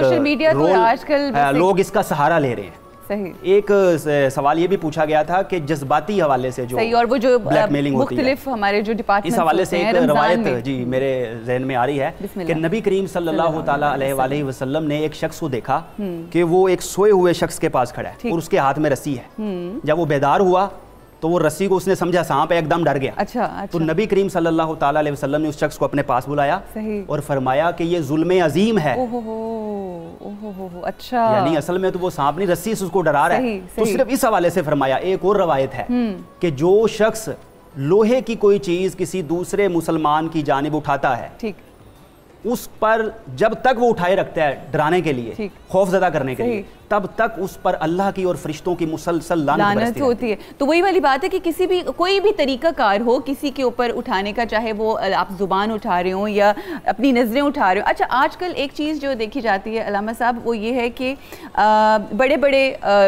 رول, لوگ اس کا سہارا لے رہے ہیں. صحیح. ایک سوال یہ بھی پوچھا گیا تھا کہ جذباتی حوالے سے جو صحیح, اور وہ جو بلیک میلنگ ہوتی ہے مختلف ہمارے جو ڈپارٹمنٹ اس حوالے سے ایک روایت جی میرے ذہن میں آ رہی ہے کہ نبی کریم صلی اللہ تعالیٰ علیہ وآلہ وسلم نے ایک شخص کو دیکھا کہ وہ ایک سوئے ہوئے شخص کے پاس کھڑا ہے اور اس کے ہاتھ میں رسی ہے. جب وہ بیدار ہوا تو وہ رسی کو اس نے سمجھا سانپ ہے, ایک دم ڈر گیا. اچھا, تو نبی کریم صلی اللہ تعالیٰ علیہ وسلم نے اس شخص کو اپنے پاس بلایا اور فرمایا کہ یہ ظلم عظیم ہے. اچھا, یعنی اصل میں تو وہ سانپ نہیں, رسی سے اس کو ڈرا رہا ہے. تو صرف اس حوالے سے فرمایا. ایک اور روایت ہے کہ جو شخص لوہے کی کوئی چیز کسی دوسرے مسلمان کی جانب اٹھاتا ہے اس پر جب تک وہ اٹھائے رکھتا ہے ڈرانے کے لیے, خوف زدہ کرنے کے لیے, تب تک اس پر اللہ کی اور فرشتوں کی مسلسل لعنت ہوتی ہے. تو وہی والی بات ہے کہ کسی بھی کوئی بھی طریقہ کار ہو کسی کے اوپر اٹھانے کا, چاہے وہ آپ زبان اٹھا رہے ہوں یا اپنی نظریں اٹھا رہے ہوں. اچھا, آج کل ایک چیز جو دیکھی جاتی ہے علامہ صاحب وہ یہ ہے کہ بڑے بڑے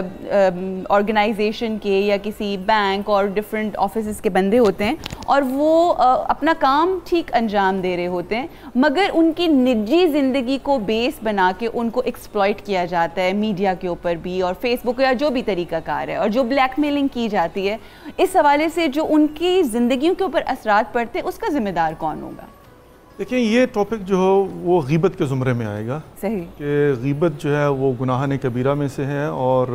آرگنائزیشن کے یا کسی بینک اور ڈفرینٹ آفیسز کے بندے ہوتے ہیں اور وہ اپنا کام ٹھیک انجام دے رہے ہوتے ہیں, مگر ان کی نجی زندگی کو بیس بنا کے ان کو ایکسپلائٹ کیا جاتا ہے میڈیا کے اوپر بھی اور فیس بک یا جو بھی طریقہ کار ہے, اور جو بلیک میلنگ کی جاتی ہے اس حوالے سے جو ان کی زندگیوں کے اوپر اثرات پڑتے ہیں اس کا ذمہ دار کون ہوگا؟ دیکھیں یہ ٹاپک جو ہو وہ غیبت کے زمرے میں آئے گا. صحیح کہ غیبت جو ہے وہ گناہ کبیرہ میں سے ہے اور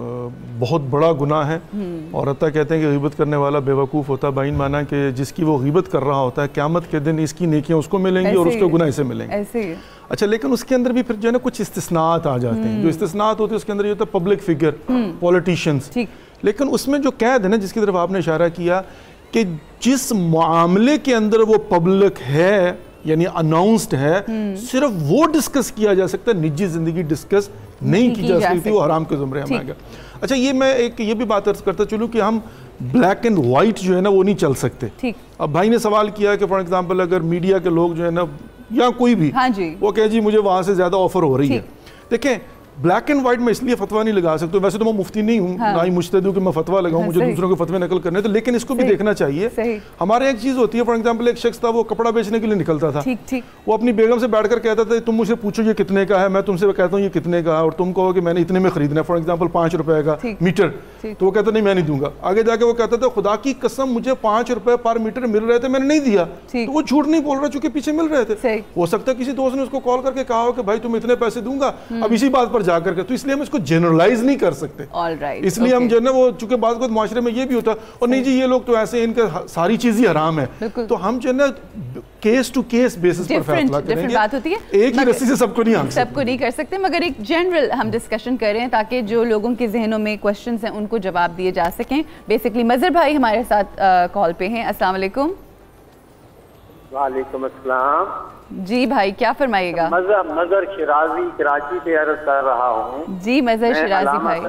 بہت بڑا گناہ ہے, اور حتیٰ کہتے ہیں کہ غیبت کرنے والا بے وقوف ہوتا ہے, بائن مانا کہ جس کی وہ غیبت کر رہا ہوتا ہے قیامت کے دن اس کی نیکیاں اس کو ملیں گی اور اس کے گناہ اسے ملیں گے. اچھا, لیکن اس کے اندر بھی پھر جو ہے نا کچھ استثناءات آ جاتے ہیں. جو استثناءات ہوتے ہیں اس کے اندر یہ ہوتا ہے پبلک فگر, پولیٹیشینز. لیکن اس میں جو قید ہے نا جس کی طرف آپ نے اشارہ کیا کہ جس معاملے کے اندر وہ پبلک ہے یعنی اناؤنسڈ ہے, صرف وہ ڈسکس کیا جا سکتا ہے, نجی زندگی ڈسکس نہیں کی جا سکتی, وہ حرام کے زمرے میں آئے گا. اچھا, یہ میں ایک یہ بھی بات عرض کرتا چلوں کہ ہم بلیک اینڈ وائٹ جو ہے نا وہ نہیں چل سکتے. اب بھائی نے سوال کیا کہ فار ایگزامپل اگر میڈیا کے لوگ جو ہے نا یا کوئی بھی وہ کہے جی مجھے وہاں سے زیادہ آفر ہو رہی ہے. دیکھیں بلیک اینڈ وائٹ میں اس لیے فتویٰ نہیں لگا سکتے, ویسے تو میں مفتی نہیں ہوں نہ ہی مجتہد ہوں کہ میں فتویٰ لگاؤں, مجھے دوسروں کے فتوے نقل کرنے تھے, لیکن اس کو بھی دیکھنا چاہیے. ہمارے ایک چیز ہوتی ہے, فار ایگزامپل ایک شخص تھا وہ کپڑا بیچنے کے لیے نکلتا تھا, وہ اپنی بیگم سے بیٹھ کر کہتا تھا تم مجھ سے پوچھو یہ کتنے کا ہے, میں تم سے کہتا ہوں یہ کتنے کا ہے اور تم کہو کہ میں نے اتنے میں خریدنا ہے, فار ایگزامپل پانچ روپے کا میٹر, تو وہ کہتا نہیں میں نہیں دوں گا. آگے جا کے وہ کہتا تھا خدا کی قسم مجھے پانچ روپے پر میٹر مل رہے تھے میں نے نہیں دیا, تو وہ جھوٹ نہیں بول رہا چونکہ پیچھے مل رہے تھے. ہو سکتا ہے کسی دوست نے اس کو کال کر کے کہا ہو کہ بھائی تم اتنے پیسے دوں گا اب اسی بات پر جا کر کے, تو اس لیے ہم اس کو جنرلائز نہیں کر سکتے. اس لیے ہم جو ہے نا وہ چونکہ بعض اوقات معاشرے میں یہ بھی ہوتا ہے اور نہیں جی یہ لوگ تو ایسے ان کا ساری چیزیں حرام ہے, تو ہم جو ہے نا کیس ٹو کیس بیسس پر فیصلہ کریں گے, ایک ہی رسی سے سب کو نہیں سب کو نہیں کر سکتے, مگر ایک جنرل ہم ڈسکشن کر رہے ہیں تاکہ جو لوگوں کے ذہنوں میں کوشچنز ہیں ان کو جواب دیے جا سکیں. بیسکلی مظہر بھائی ہمارے ساتھ کال پہ ہیں. السلام علیکم. وعلیکم السلام. جی بھائی کیا فرمائیے گا؟ مظہر شیرازی کراچی سے عرض کر رہا ہوں. جی مظہر شیرازی بھائی.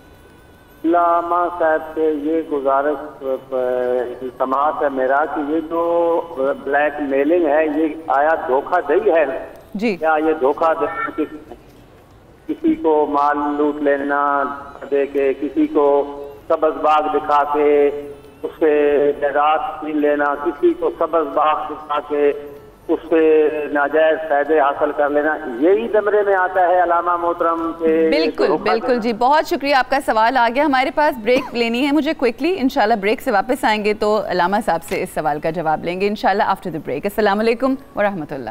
علامہ صاحب سے یہ گزارش سماعت ہے میرا کہ یہ جو بلیک میلنگ ہے یہ آیا دھوکہ دہی ہے جی, کیا یہ دھوکہ دہی کسی کو مال لوٹ لینا دے کے, کسی کو سبز باغ دکھا کے اس سے جائیداد چھین لینا, کسی کو سبز باغ دکھا کے اس سے ناجائز فائدے حاصل کر لینا, یہی زمرے میں آتا ہے علامہ محترم کے؟ بالکل بالکل جی, بہت شکریہ, آپ کا سوال آ گیا. ہمارے پاس بریک لینی ہے مجھے کوئکلی, انشاءاللہ بریک سے واپس آئیں گے تو علامہ صاحب سے اس سوال کا جواب لیں گے انشاءاللہ آفٹر دی بریک. السلام علیکم ورحمۃ اللہ.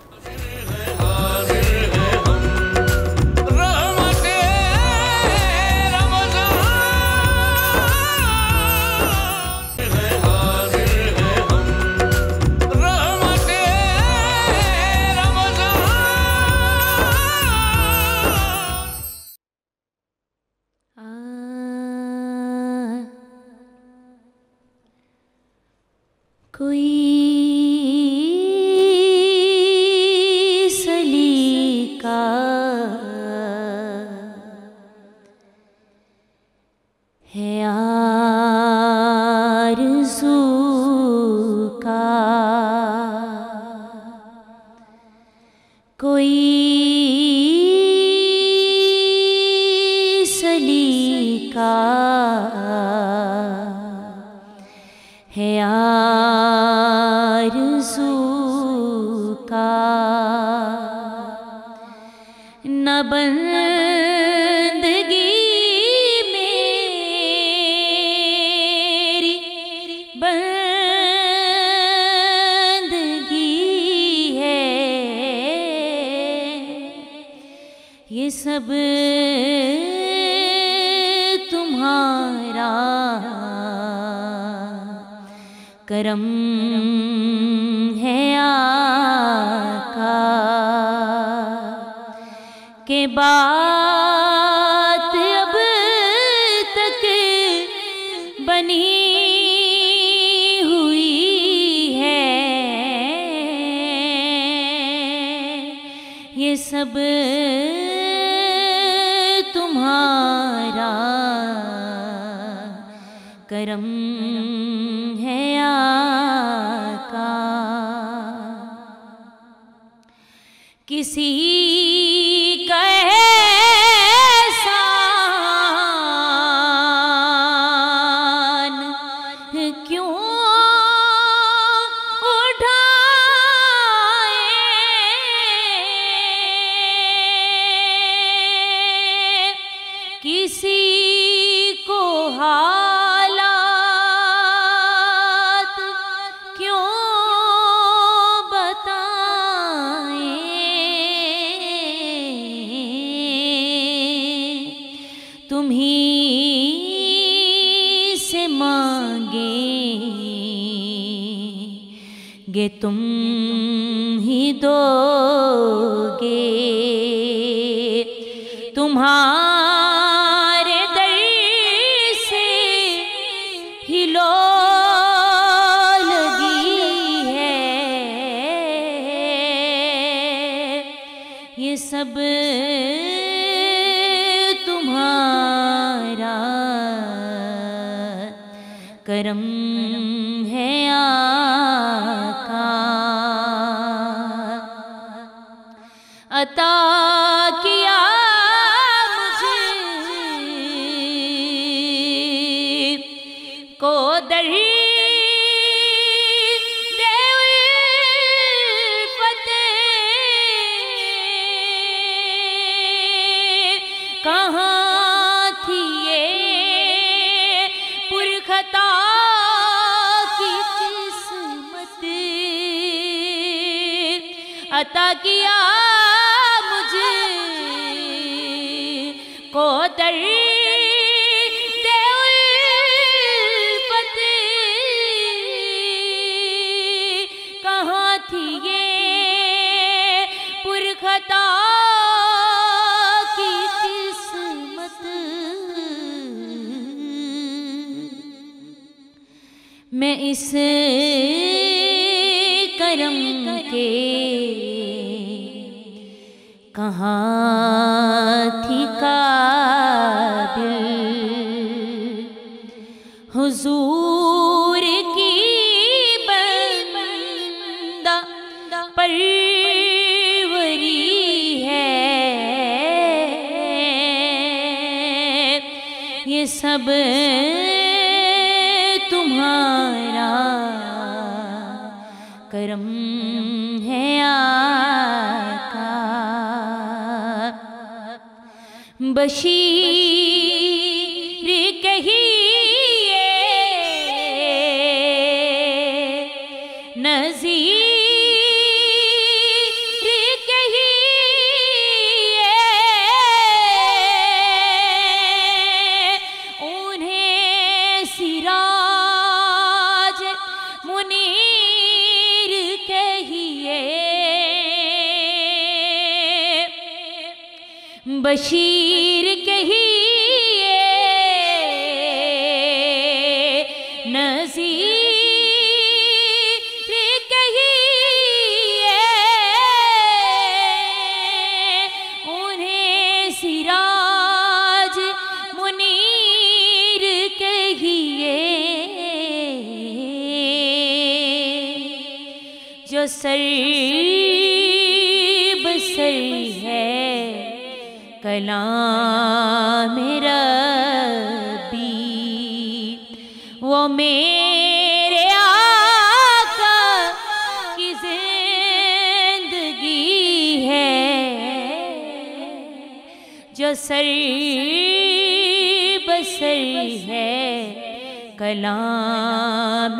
کوئی سلیقہ ہے آرزو کا, کوئی سلیقہ ہے آرزو کا, نہ بندگی میری بندگی ہے, یہ سب تمہارا کرم ہے آقا, کہ بات اب تک بنی ہوئی ہے سب تمہارا کرم ہے آقا، کسی کا احسان کیوں اٹھائے، کسی کو حالات کیوں بتائیں، تمہیں سے مانگیں گے تم ہی دو گے، تمہارے در سے ہی لو لگی ہے، یہ سب تمہارا کرم ہے آقا، عطا کیا مجھے کو در کہاں تھی یہ پرخطا کی قسمت، عطا کیا مجھے کو در دے الفت، کہاں تھی یہ پرخطا میں اس کرم کے کہاں تھی قابل، حضور کی بندہ پروری ہے، یہ سب تمہارا کرم ہے آقا، بشیر کہیے نذیر کہیے، انہیں سراج منیر کہیے، بشیر کہیے نذیر کہیے، انہیں سراج منیر کہیے، جو سر بسر ہے کلام ربی، وہ میرے آقا کی زندگی ہے، جو سر بسر ہے کلام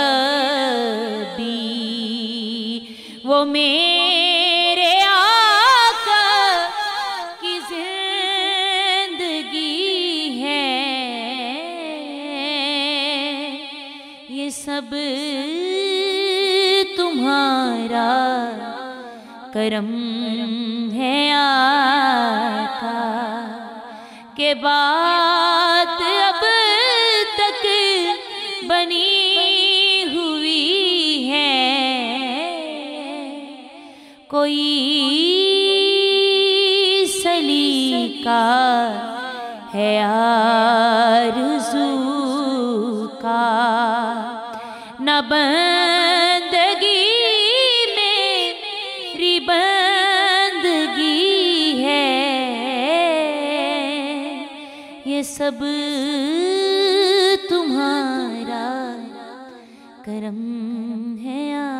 ربی، وہ میرے آقا کی زندگی ہے، یہ سب تمہارا کرم ہے آقا، کہ بات اب تک بنی ہوئی ہے، کوئی ہے آرزو کا، نہ بندگی میری بندگی ہے، یہ سب تمہارا کرم ہے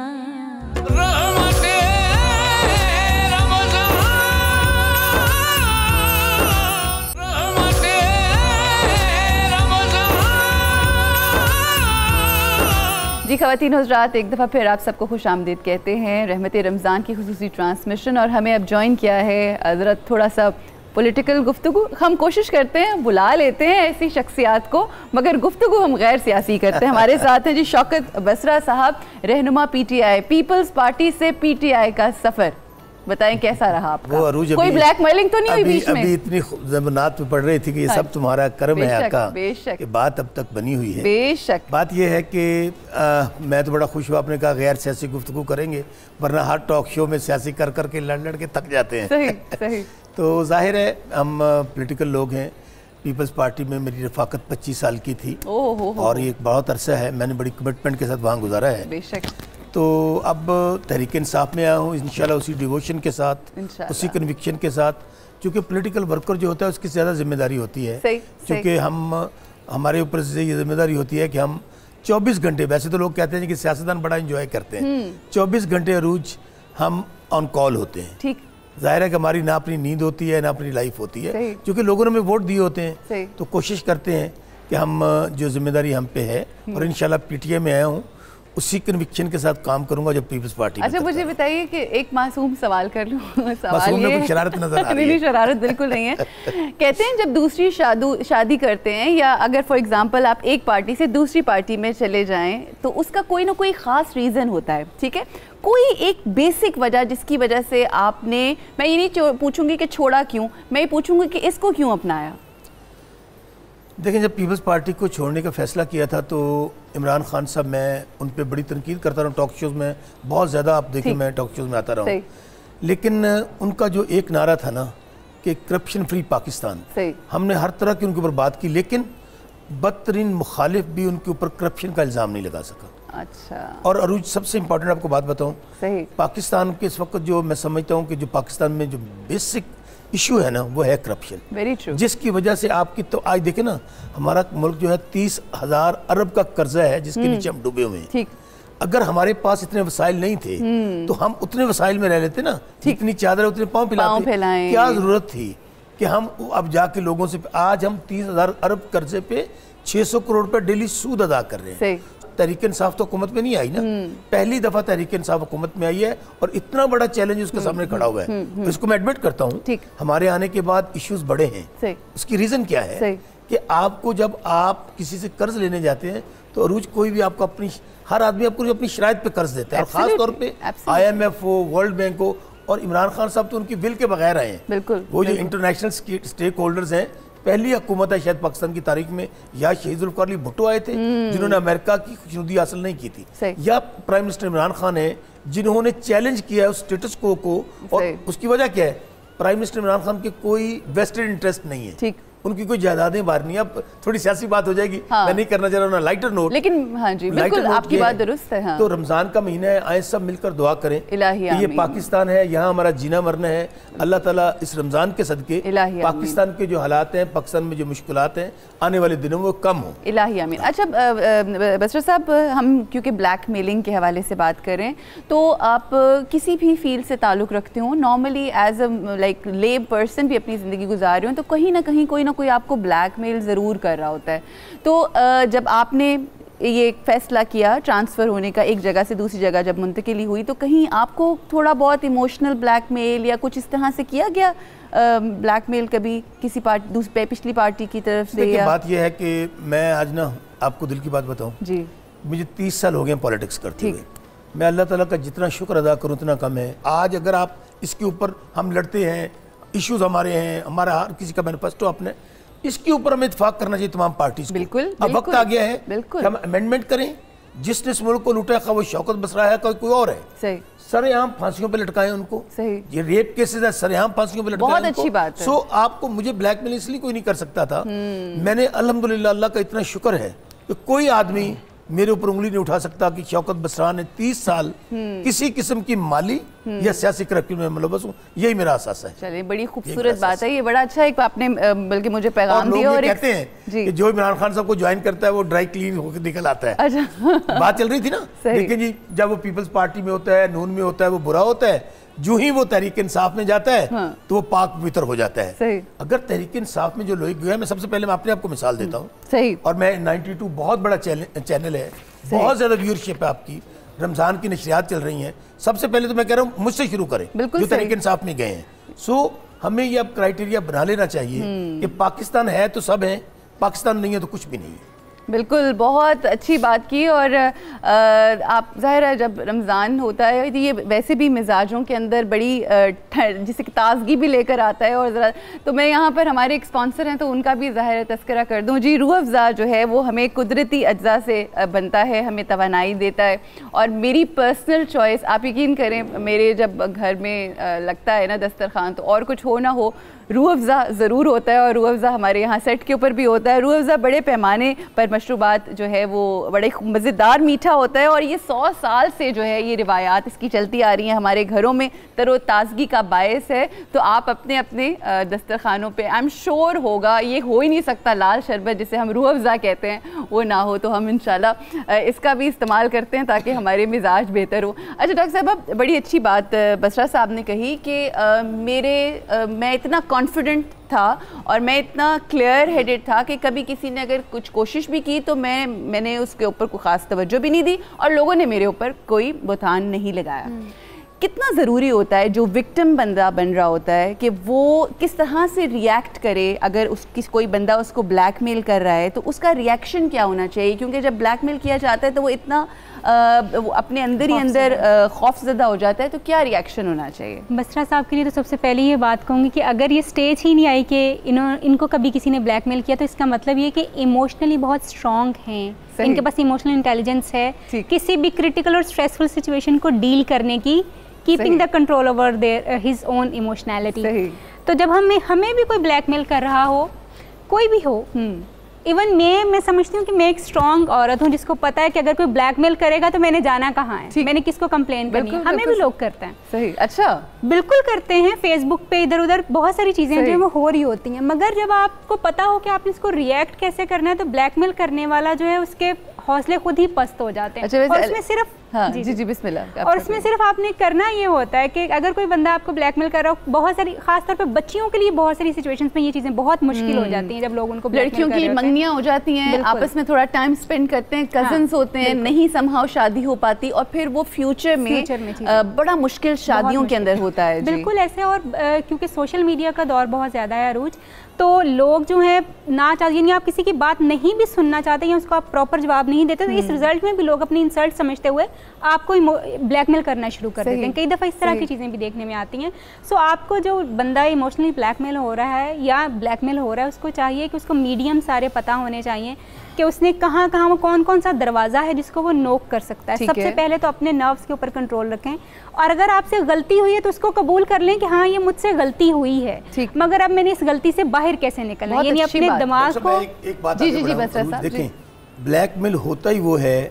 جی خواتین حضرات، ایک دفعہ پھر آپ سب کو خوش آمدید کہتے ہیں رحمت رمضان کی خصوصی ٹرانسمیشن، اور ہمیں اب جوائن کیا ہے حضرت تھوڑا سا پولیٹیکل گفتگو ہم کوشش کرتے ہیں، بلا لیتے ہیں ایسی شخصیات کو، مگر گفتگو ہم غیر سیاسی کرتے ہیں۔ ہمارے ساتھ ہیں جی شوکت بسرا صاحب، رہنما P T I, People's Party سے پی ٹی آئی کا سفر، بتائیں کیسا رہا آپ کا؟ کوئی بلیک میلنگ تو نہیں ہوئی بیچ میں؟ ابھی اتنی زبانات پہ پڑھ رہی تھی کہ یہ سب تمہارا کرم ہے آقا، کہ بات اب تک بنی ہوئی ہے۔ بے شک بات یہ ہے کہ میں تو بڑا خوش ہوا، آپ نے کہا غیر سیاسی گفتگو کریں گے، ورنہ ہر ٹاک شو میں سیاسی کر کر کے لڑ لڑ کے تھک جاتے ہیں۔ صحیح صحیح۔ تو ظاہر ہے ہم پولیٹیکل لوگ ہیں، پیپلز پارٹی میں میری رفاقت پچیس سال کی تھی، اور یہ ایک بہت عرصہ ہے، میں نے بڑی کمٹمنٹ کے ساتھ وہاں گزارا ہے۔ بے شک۔ تو اب تحریک انصاف میں آیا ہوں انشاءاللہ اسی ڈیووشن کے ساتھ، اسی کنوکشن کے ساتھ، چونکہ پولیٹیکل ورکر جو ہوتا ہے اس کی زیادہ ذمہ داری ہوتی ہے، چونکہ ہم ہمارے اوپر سے یہ ذمہ داری ہوتی ہے کہ ہم چوبیس گھنٹے، ویسے تو لوگ کہتے ہیں کہ سیاستدان بڑا انجوائے کرتے ہیں، چوبیس گھنٹے عروج ہم آن کال ہوتے ہیں۔ ٹھیک، ظاہر ہے کہ ہماری نہ اپنی نیند ہوتی ہے نہ اپنی لائف ہوتی ہے، کیونکہ لوگوں نے ہمیں ووٹ دیے ہوتے ہیں، تو کوشش کرتے ہیں کہ ہم جو ذمہ داری ہم پہ ہے، اور انشاءاللہ پی ٹی اے میں آیا ہوں، اسی کنوکشن کے ساتھ کام کروں گا جب پیپلز پارٹی میں۔ اچھا مجھے بتائیے کہ ایک معصوم سوال کر لوں، معصوم میں کوئی شرارت نظر آ رہی ہے؟ نہیں، شرارت بالکل نہیں ہے۔ کہتے ہیں جب دوسری شادی کرتے ہیں، یا اگر فار ایگزامپل آپ ایک پارٹی سے دوسری پارٹی میں چلے جائیں، تو اس کا کوئی نہ کوئی خاص ریزن ہوتا ہے، ٹھیک ہے؟ کوئی ایک بیسک وجہ جس کی وجہ سے آپ نے، میں یہ نہیں پوچھوں گی کہ چھوڑا کیوں، میں یہ پوچھوں گی کہ اس کو کیوں اپنایا؟ دیکھیں جب پیپلز پارٹی کو چھوڑنے کا فیصلہ کیا تھا تو عمران خان صاحب، میں ان پہ بڑی تنقید کرتا رہا ہوں ٹاک شوز میں، بہت زیادہ آپ دیکھیں میں ٹاک شوز میں آتا رہا ہوں، لیکن ان کا جو ایک نعرہ تھا نا کہ کرپشن فری پاکستان، ہم نے ہر طرح کی ان کے اوپر بات کی، لیکن بدترین مخالف بھی ان کے اوپر کرپشن کا الزام نہیں لگا سکا۔ اچھا، اور عروج سب سے امپورٹنٹ آپ کو بات بتاؤں، پاکستان کے اس وقت جو میں سمجھتا ہوں کہ جو پاکستان میں جو بیسک ایشو ہے نا وہ ہے کرپشن، جس کی وجہ سے آپ کی، تو آج دیکھیں نا ہمارا ملک جو ہے تیس ہزار ارب کا قرضہ ہے جس کے نیچے ہم ڈوبے ہوئے ہیں۔ اگر ہمارے پاس اتنے وسائل نہیں تھے تو ہم اتنے وسائل میں رہ لیتے نا، اتنی چادر اتنے پاؤں پھیلاتے، کیا ضرورت تھی کہ ہم اب جا کے لوگوں سے، آج ہم تیس ہزار ارب قرضے پہ چھ سو کروڑ پر ڈیلی سود ادا کر رہے ہیں۔ تحریک انصاف تو حکومت میں نہیں آئی نا، پہلی دفعہ تحریک انصاف حکومت میں آئی ہے، اور اتنا بڑا چیلنج اس کے سامنے کھڑا ہوا ہے، اس کو میں ایڈمٹ کرتا ہوں، ہمارے آنے کے بعد ایشوز بڑے ہیں۔ اس کی ریزن کیا ہے کہ آپ کو جب آپ کسی سے قرض لینے جاتے ہیں تو عروج کوئی بھی آپ کو اپنی، ہر آدمی آپ کو اپنی شرائط پہ قرض دیتا ہے، اور خاص طور پہ آئی ایم ایف ہو، ورلڈ بینک ہو، اور عمران خان صاحب تو ان کی ول کے بغیر آئے ہیں۔ وہ جو انٹرنیشنل سٹیک ہولڈرز ہیں، پہلی حکومت ہے شاید پاکستان کی تاریخ میں، یا شہید ذوالفقار علی بھٹو آئے تھے جنہوں نے امریکہ کی خوشنودی حاصل نہیں کی تھی، یا پرائم منسٹر عمران خان ہے جنہوں نے چیلنج کیا ہے اس سٹیٹس کو کو، اور اس کی وجہ کیا ہے؟ پرائم منسٹر عمران خان کے کوئی ویسٹڈ انٹرسٹ نہیں ہے، ان کی کوئی جائیدادیں باہر نہیں۔ اب تھوڑی سیاسی بات ہو جائے گی، میں نہیں کرنا چاہ رہا ہوں، لائٹر نوٹ، لیکن ہاں جی بالکل آپ کی بات درست ہے۔ تو رمضان کا مہینہ ہے، آئیں سب مل کر دعا کریں کہ یہ پاکستان ہے، یہاں ہمارا جینا مرنا ہے، اللہ تعالیٰ اس رمضان کے صدقے پاکستان کے جو حالات ہیں، پاکستان میں جو مشکلات ہیں، آنے والے دنوں میں وہ کم ہوں۔ الہی آمین۔ اچھا بسرا صاحب، ہم کیونکہ بلیک میلنگ کے حوالے سے بات کریں تو آپ کسی بھی فیلڈ سے تعلق رکھتے ہوں، normally as a like lay person بھی اپنی زندگی گزار رہے ہوں، تو کہیں نہ کہیں کوئی نہ کوئی آپ کو بلیک میل ضرور کر رہا ہوتا ہے۔ تو جب آپ نے یہ فیصلہ کیا ٹرانسفر ہونے کا، ایک جگہ سے دوسری جگہ جب منتقلی ہوئی، تو کہیں آپ کو تھوڑا بہت ایموشنل بلیک میل یا کچھ اس طرح سے کیا گیا بلیک میل کبھی کسی پارٹی، پچھلی پارٹی کی طرف سے؟ دیکھیں بات یہ ہے کہ میں آج نا آپ کو دل کی بات بتاؤں، جی مجھے تیس سال ہو گئے ہیں پولیٹکس کرتے ہوئے، میں اللہ تعالیٰ کا جتنا شکر ادا کروں اتنا کم ہے۔ آج اگر آپ اس کے اوپر ہم لڑتے ہیں، ایشوز ہمارے ہیں، ہمارا ہر کسی کا مینیفیسٹو اپنے، اس کے اوپر ہمیں اتفاق کرنا چاہیے تمام پارٹیز کو۔ بالکل، اب وقت آ گیا ہے کہ ہم امینڈمنٹ کریں، جس نے اس ملک کو لوٹا ہے وہ شوکت بسرا ہے کوئی اور ہے. صحیح. سر عام پھانسیوں پہ لٹکائے ان کو. صحیح. یہ ریپ کیسز ہے, سر عام پھانسیوں پہ لٹکائے. بہت اچھی بات ہے. سو آپ کو مجھے بلیک میل اس لیے کوئی نہیں کر سکتا تھا. میں نے الحمدللہ اللہ کا اتنا شکر ہے کہ کوئی آدمی میرے اوپر انگلی نہیں اٹھا سکتا کہ شوکت بسرا نے تیس سال کسی قسم کی مالی یا سیاسی کرپشن میں ملوث ہوں. یہی میرا احساس ہے. چلیے بڑی خوبصورت بات ہے یہ, بڑا اچھا ایک آپ نے بلکہ مجھے پیغام دیا. اور کہتے ہیں کہ جو عمران خان صاحب کو جوائن کرتا ہے وہ ڈرائی کلین ہو کے نکل آتا ہے. بات چل رہی تھی نا. لیکن جی جب وہ پیپلز پارٹی میں ہوتا ہے, نون میں ہوتا ہے, وہ برا ہوتا ہے. جو ہی وہ تحریک انصاف میں جاتا ہے تو وہ پاک پوتر ہو جاتا ہے. اگر تحریک انصاف میں جو لوگ گئے, میں سب سے پہلے میں اپنے آپ کو مثال دیتا ہوں. اور میں نائنٹی ٹو بہت بڑا چینل ہے, بہت زیادہ ویورشپ ہے آپ کی, رمضان کی نشریات چل رہی ہیں. سب سے پہلے تو میں کہہ رہا ہوں مجھ سے شروع کریں جو تحریک انصاف میں گئے ہیں. سو ہمیں یہ اب کرائیٹیریا بنا لینا چاہیے کہ پاکستان ہے تو سب ہیں, پاکستان نہیں ہے تو کچھ بھی نہیں ہے. بالکل, بہت اچھی بات کی. اور آپ ظاہر ہے جب رمضان ہوتا ہے یہ ویسے بھی مزاجوں کے اندر بڑی جسے تازگی بھی لے کر آتا ہے. اور ذرا تو میں یہاں پر ہمارے ایک اسپانسر ہیں تو ان کا بھی ظاہر تذکرہ کر دوں. جی, روح افزا جو ہے وہ ہمیں قدرتی اجزاء سے بنتا ہے, ہمیں توانائی دیتا ہے. اور میری پرسنل چوائس, آپ یقین کریں میرے جب گھر میں لگتا ہے نا دسترخوان تو اور کچھ ہو نہ ہو روح افزا ضرور ہوتا ہے. اور روح افزا ہمارے یہاں سیٹ کے اوپر بھی ہوتا ہے. روح افزا بڑے پیمانے پر مشروبات جو ہے وہ بڑے مزیدار میٹھا ہوتا ہے. اور یہ سو سال سے جو ہے یہ روایات اس کی چلتی آ رہی ہیں, ہمارے گھروں میں تر و تازگی کا باعث ہے. تو آپ اپنے اپنے دسترخوانوں پہ آئی ایم شور ہوگا, یہ ہو ہی نہیں سکتا لال شربت جسے ہم روح افزا کہتے ہیں وہ نہ ہو. تو ہم انشاءاللہ اس کا بھی استعمال کرتے ہیں تاکہ ہمارے مزاج بہتر ہو. اچھا ڈاکٹر صاحب, بڑی اچھی بات بسرا صاحب نے کہی کہ میرے میں اتنا کانفیڈنٹ تھا اور میں اتنا کلیئر ہیڈڈ تھا کہ کبھی کسی نے اگر کچھ کوشش بھی کی تو میں میں نے اس کے اوپر کوئی خاص توجہ بھی نہیں دی اور لوگوں نے میرے اوپر کوئی بہتان نہیں لگایا. کتنا ضروری ہوتا ہے جو وکٹم بندہ بن رہا ہوتا ہے کہ وہ کس طرح سے ریئیکٹ کرے اگر اس کی کوئی بندہ اس کو بلیک میل کر رہا ہے تو اس کا ریئیکشن کیا ہونا چاہیے؟ کیونکہ جب بلیک میل کیا جاتا ہے تو وہ اتنا اپنے اندر ہی اندر خوف زدہ ہو جاتا ہے, تو کیا ریئیکشن ہونا چاہیے؟ بسرا صاحب کے لیے تو سب سے پہلے یہ بات کہوں گی کہ اگر یہ سٹیج ہی نہیں آئی کہ انہوں ان کو کبھی کسی نے بلیک میل کیا تو اس کا مطلب یہ کہ ایموشنلی بہت اسٹرانگ ہیں, ان کے پاس ایموشنل انٹیلیجنس ہے کسی بھی کریٹیکل اور اسٹریسفل سچویشن کو ڈیل کرنے کی, keeping the control over their uh, his own emotionality. تو جب ہمیں ہمیں بھی کوئی بلیک میل کر رہا ہو, کوئی بھی ہو, ایون میں میں سمجھتی ہوں کہ میں ایک اسٹرانگ عورت ہوں جس کو پتا ہے کہ اگر کوئی بلیک میل کرے گا تو میں نے جانا کہاں ہے, میں نے کس کو کمپلین کرنی ہے. ہمیں بھی لوگ کرتے ہیں. صحیح, اچھا بالکل کرتے ہیں. فیس بک پہ ادھر ادھر بہت ساری چیزیں جو وہ ہو رہی ہوتی ہیں, مگر جب آپ کو پتا ہو کہ آپ نے اس کو ریئیکٹ کیسے کرنا ہے تو بلیک میل کرنے والا جو ہے اس کے حوصلے خود ہی پست ہو جاتے ہیں. اور اس میں صرف جی جی بسم اللہ, اور اس میں صرف آپ نے کرنا یہ ہوتا ہے کہ اگر کوئی بندہ آپ کو بلیک میل کر رہا ہو, بہت ساری خاص طور پہ بچیوں کے لیے بہت ساری سچویشنز میں یہ چیزیں بہت مشکل ہو جاتی ہیں جب لوگ ان کو لڑکیوں کی منگنیاں ہو جاتی ہیں, آپس میں تھوڑا ٹائم اسپینڈ کرتے ہیں, کزنس ہوتے ہیں, نہیں سمہاؤ شادی ہو پاتی اور پھر وہ فیوچر میں بڑا مشکل شادیوں کے اندر ہوتا ہے. بالکل ایسے. اور کیونکہ سوشل میڈیا کا دور بہت زیادہ ہے عروج, تو لوگ جو ہیں نہ چاہتے, یعنی آپ کسی کی بات نہیں بھی سننا چاہتے یا اس کو آپ پراپر جواب نہیں دیتے, تو اس رزلٹ میں بھی لوگ اپنی انسلٹ سمجھتے ہوئے آپ کو بلیک میل کرنا شروع کر دیتے ہیں. کئی دفعہ اس طرح کی چیزیں بھی دیکھنے میں آتی ہیں. سو آپ کو جو بندہ ایموشنلی بلیک میل ہو رہا ہے یا بلیک میل ہو رہا ہے اس کو چاہیے کہ اس کو میڈیم سارے پتہ ہونے چاہیے کہ اس نے کہاں کہاں وہ کون کون سا دروازہ ہے جس کو وہ نوک کر سکتا ہے. سب سے پہلے تو اپنے نروس کے اوپر کنٹرول رکھیں, اور اگر آپ سے غلطی ہوئی ہے تو اس کو قبول کر لیں کہ ہاں یہ مجھ سے غلطی ہوئی ہے, مگر اب میں نے اس غلطی سے باہر کیسے نکلنا ہے, یعنی اپنے دماغ کو. جی جی جی بس دیکھیں, بلیک میل ہوتا ہی وہ ہے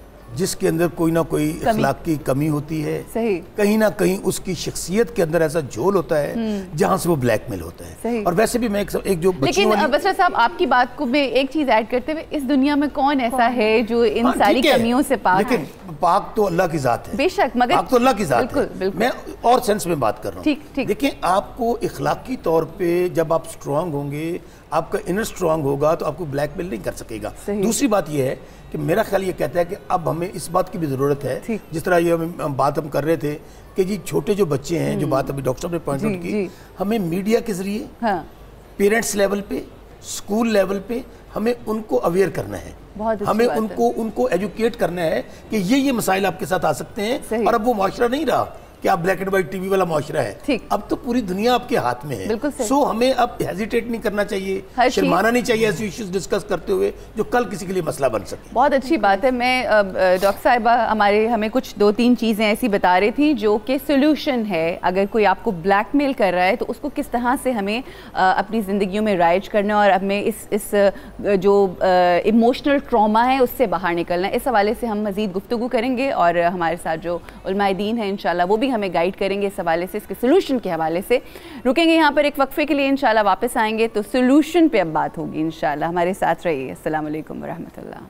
جس کے اندر کوئی نہ کوئی اخلاق کی کمی ہوتی ہے, کہیں نہ کہیں اس کی شخصیت کے اندر ایسا جھول ہوتا ہے جہاں سے وہ بلیک میل ہوتا ہے. اور ویسے بھی میں ایک جو لیکن بسرا صاحب آپ کی بات کو میں ایک چیز ایڈ کرتے ہوئے, اس دنیا میں کون ایسا ہے جو ان ساری کمیوں سے پاک ہے؟ لیکن پاک تو اللہ کی ذات ہے, بے شک, مگر پاک تو اللہ کی ذات ہے. میں اور سینس میں بات کر رہا ہوں. دیکھیں, آپ کو اخلاقی طور پہ جب آپ اسٹرانگ ہوں گے, آپ کا انر اسٹرانگ ہوگا تو آپ کو بلیک میل نہیں کر سکے گا. دوسری بات یہ ہے کہ میرا خیال یہ کہتا ہے کہ اب ہمیں اس بات کی بھی ضرورت ہے, جس طرح یہ بات ہم کر رہے تھے کہ جی چھوٹے جو بچے ہیں, جو بات ابھی ڈاکٹر صاحب نے پوائنٹ آؤٹ کی, ہمیں میڈیا کے ذریعے پیرنٹس لیول پہ, اسکول لیول پہ ہمیں ان کو اویئر کرنا ہے, ہمیں ان کو ان کو ایجوکیٹ کرنا ہے کہ یہ یہ مسائل آپ کے ساتھ آ سکتے ہیں. اور اب وہ معاشرہ نہیں رہا کہ آپ black and white T V والا معاشرہ ہے, اب تو پوری دنیا آپ کے ہاتھ میں ہے. سو ہمیں اب ہیزیٹیٹ نہیں کرنا چاہیے, شرمانا نہیں چاہیے ایسی ایشوز ڈسکس کرتے ہوئے جو کل کسی کے لیے مسئلہ بن سکے. بہت اچھی بات ہے. میں ڈاکٹر صاحبہ ہمارے ہمیں کچھ دو تین چیزیں ایسی بتا رہی تھیں جو کہ سولوشن ہے. اگر کوئی آپ کو بلیک میل کر رہا ہے تو اس کو کس طرح سے ہمیں اپنی زندگیوں میں رائج کرنا اور ہمیں اس اس جو ایموشنل ٹراما ہے اس سے باہر نکلنا ہے. اس حوالے سے ہم مزید گفتگو کریں گے اور ہمارے ساتھ جو علماء دین ہیں انشاءاللہ وہ بھی ہمیں گائیڈ کریں گے اس حوالے سے, اس کے سولوشن کے حوالے سے. رکیں گے یہاں پر ایک وقفے کے لیے, انشاءاللہ واپس آئیں گے تو سولوشن پہ اب بات ہوگی انشاءاللہ. ہمارے ساتھ رہیے. السلام علیکم ورحمۃ اللہ.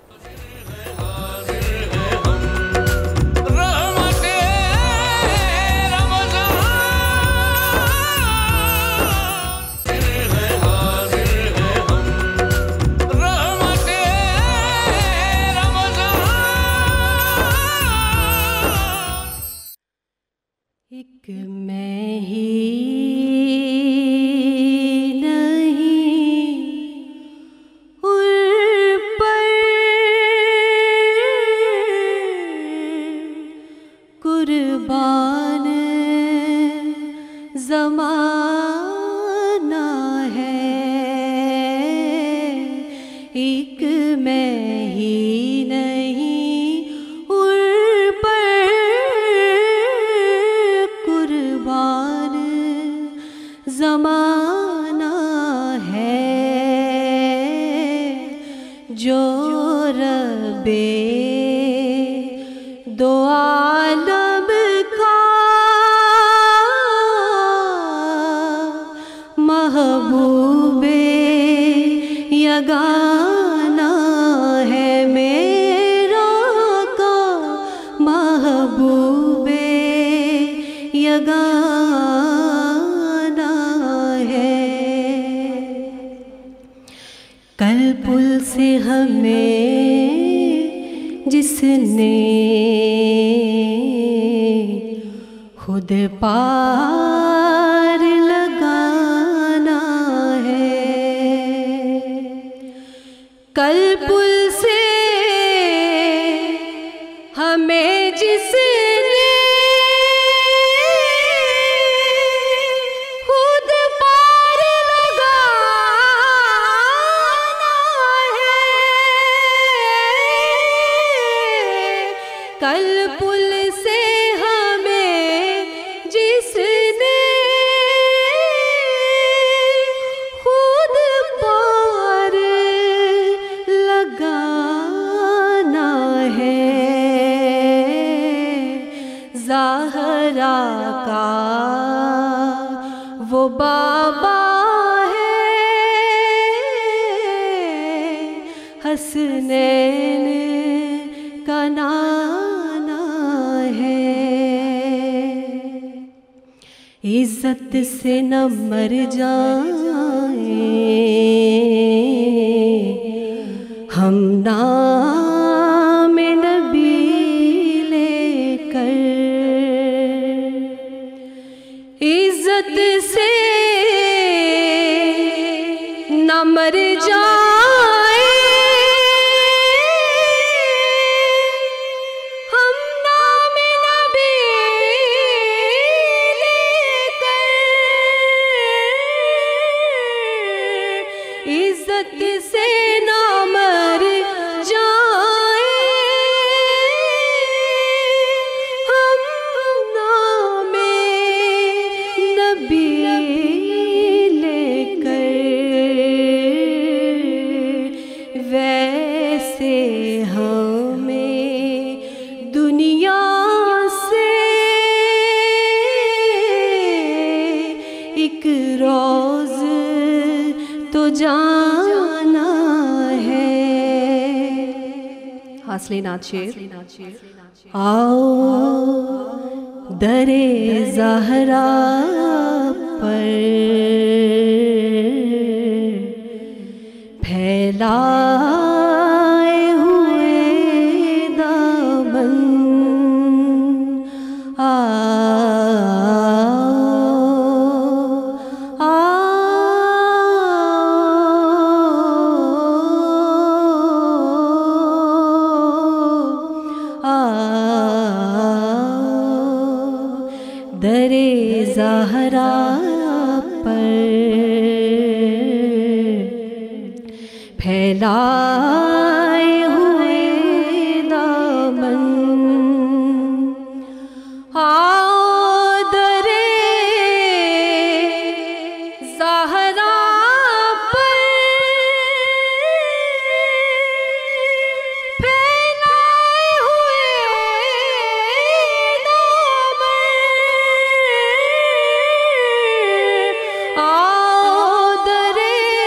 ایک میں ہی نہیں اور پر قربان زمانہ ہے. ایک میں ہی نہیں اور پر قربان زمانہ ہے. جو رب دو عالم کا محبوب یگانہ ہے, میرا کا محبوب یگانہ ہے. کل پل سے ہمیں جس نے خود پار لگانا ہے, کل پل سے ہمیں جس نے خود پار لگانا ہے, کل پل سے ہمیں جس نے خود پار لگانا ہے. زہرا کا وہ بابا ہے, حسنین کا نانا ہے. عزت سے نہ مر جائیں ہم نام نبی لے کر, عزت سے نہ مر جائیں ہم نام نبی لے کر, عزت سے نہ مر جائیں ہم نام نبی لے کر. ویسے ہمیں دنیا سے ایک روز تو جانا ہے. حاصل نعت شعر. آؤ در زہرا پر پھیلائے ہوئے دامن, زہرا پر پھیلائے ہوئے دامن آؤ در زہرا پر پھیلائے ہوئے دامن آؤ در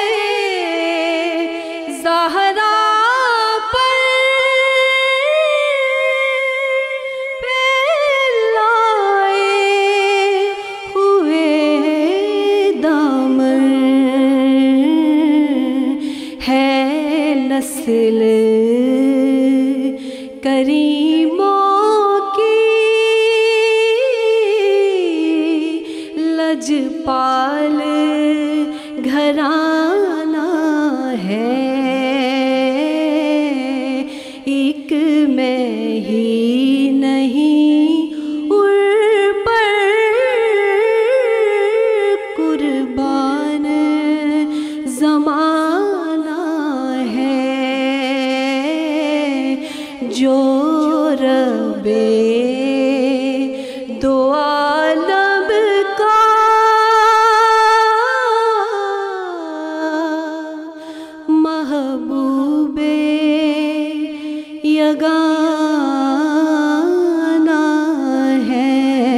زہرا نسل کریموں کی لجپال گھرانہ ہے ایک میں ہی نہیں ار پر قربان زمان جو رب دو عالم کا محبوب یگانہ ہے۔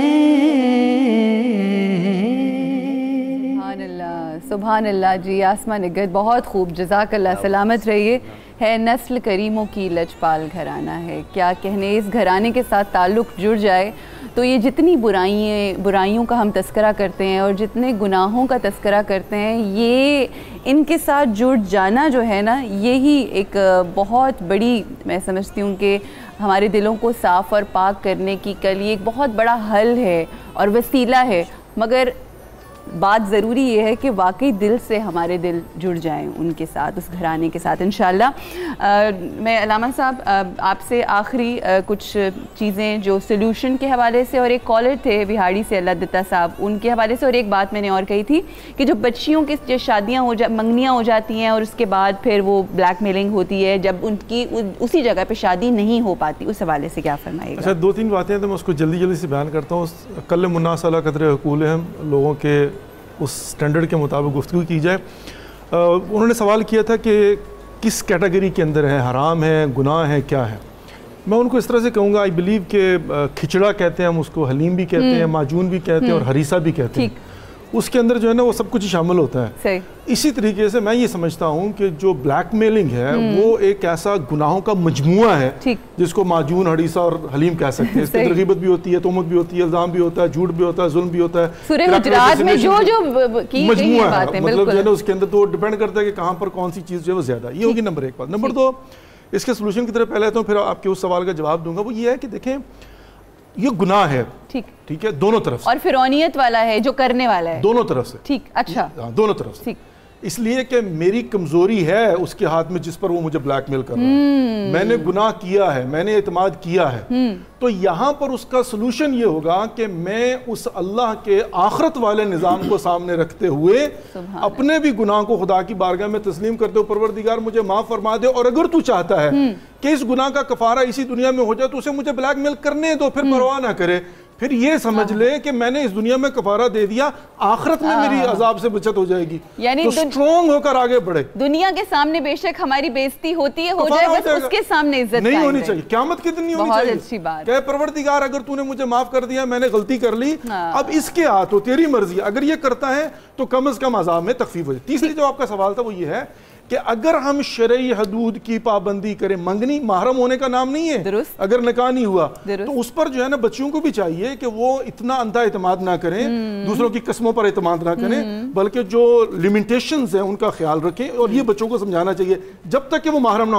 سبحان اللہ سبحان اللہ جی آسمہ نگہت بہت خوب، جزاک اللہ، سلامت رہیے۔ ہے نسل کریموں کی لجپال گھرانہ ہے، کیا کہنے، اس گھرانے کے ساتھ تعلق جڑ جائے تو یہ جتنی برائیاں برائیوں کا ہم تذکرہ کرتے ہیں اور جتنے گناہوں کا تذکرہ کرتے ہیں، یہ ان کے ساتھ جڑ جانا جو ہے نا، یہی ایک بہت بڑی، میں سمجھتی ہوں کہ ہمارے دلوں کو صاف اور پاک کرنے کی کل یہ ایک بہت بڑا حل ہے اور وسیلہ ہے، مگر بات ضروری یہ ہے کہ واقعی دل سے ہمارے دل جڑ جائیں ان کے ساتھ، اس گھرانے کے ساتھ انشاءاللہ۔ میں علامہ صاحب آپ سے آخری کچھ چیزیں جو سلوشن کے حوالے سے، اور ایک کالر تھے بہاڑی سے اللہ دتا صاحب، ان کے حوالے سے، اور ایک بات میں نے اور کہی تھی کہ جو بچیوں کی جو شادیاں ہو جا منگنیاں ہو جاتی ہیں اور اس کے بعد پھر وہ بلیک میلنگ ہوتی ہے جب ان کی اسی جگہ پہ شادی نہیں ہو پاتی، اس حوالے سے کیا فرمائے گا؟ اچھا، دو تین باتیں ہیں تو میں اس کو جلدی جلدی سے بیان کرتا ہوں۔ کل مناس علی قدر حقول ہم لوگوں کے اس سٹینڈرڈ کے مطابق گفتگو کی جائے۔ انہوں نے سوال کیا تھا کہ کس کیٹیگری کے اندر ہے، حرام ہے، گناہ ہے، کیا ہے؟ میں ان کو اس طرح سے کہوں گا، آئی بلیو کہ کھچڑا کہتے ہیں ہم اس کو، حلیم بھی کہتے ہیں، معجون بھی کہتے ہیں، اور ہریسہ بھی کہتے ہیں، اس کے اندر جو ہے نا وہ سب کچھ شامل ہوتا ہے۔ اسی طریقے سے میں یہ سمجھتا ہوں کہ جو بلیک میلنگ ہے وہ ایک ایسا گناہوں کا مجموعہ ہے جس کو معجون، ہڑیسہ اور حلیم کہہ سکتے ہیں۔ اس کے اندر غیبت بھی ہوتی ہے، تہمت بھی ہوتی ہے، الزام بھی ہوتا ہے، جھوٹ بھی ہوتا ہے، ظلم بھی ہوتا ہے، سورہ حجرات میں جو جو مجموعہ ہے، مطلب جو ہے نا اس کے اندر تو ڈیپینڈ کرتا ہے کہ کہاں پر کون سی چیز جو ہے وہ زیادہ۔ یہ ہوگی نمبر ایک بات۔ نمبر دو، اس کے سلوشن کی طرف پہلے آتا ہوں، پھر آپ کے اس سوال کا جواب دوں گا۔ وہ یہ ہے کہ دیکھیں یہ گناہ ہے، ٹھیک ہے، دونوں طرف سے، اور فرعونیت والا ہے جو کرنے والا ہے، دونوں طرف سے، ٹھیک، اچھا، دونوں طرف سے، اس لیے کہ میری کمزوری ہے اس کے ہاتھ میں جس پر وہ مجھے بلیک میل کر رہا ہے، میں نے گناہ کیا ہے، میں نے اعتماد کیا ہے، تو یہاں پر اس کا سلوشن یہ ہوگا کہ میں اس اللہ کے آخرت والے نظام کو سامنے رکھتے ہوئے اپنے بھی گناہ کو خدا کی بارگاہ میں تسلیم کرتے ہو، پروردگار مجھے معاف فرما دے، اور اگر تو چاہتا ہے کہ اس گناہ کا کفارہ اسی دنیا میں ہو جائے تو اسے مجھے بلیک میل کرنے دو، پھر پرواہ نہ کرے، پھر یہ سمجھ لے کہ میں نے اس دنیا میں کفارہ دے دیا، آخرت میں میری عذاب سے بچت ہو جائے گی، یعنی تو سٹرونگ ہو کر آگے بڑھے۔ دنیا کے سامنے بے شک ہماری بےزتی ہوتی ہے، ہو جائے، بس اس کے سامنے عزت نہیں ہونی چاہیے، قیامت کی دن نہیں ہونی چاہیے۔ اچھی بات کہ پروردگار اگر تو نے مجھے معاف کر دیا، میں نے غلطی کر لی، اب اس کے ہاتھ ہو، تیری مرضی، اگر یہ کرتا ہے تو کم از کم عذاب میں تخفیف ہو جائے۔ تیسری جو آپ کا سوال تھا وہ یہ ہے کہ اگر ہم شرعی حدود کی پابندی کریں، منگنی محرم ہونے کا نام نہیں ہے، اگر نکاح نہیں ہوا تو اس پر جو ہے نا بچیوں کو بھی چاہیے کہ وہ اتنا اندھا اعتماد نہ کریں، دوسروں کی قسموں پر اعتماد نہ کریں، بلکہ جو لیمنٹیشنز ہیں ان کا خیال رکھیں، اور یہ بچوں کو سمجھانا چاہیے جب تک کہ وہ محرم نہ ہو جائیں۔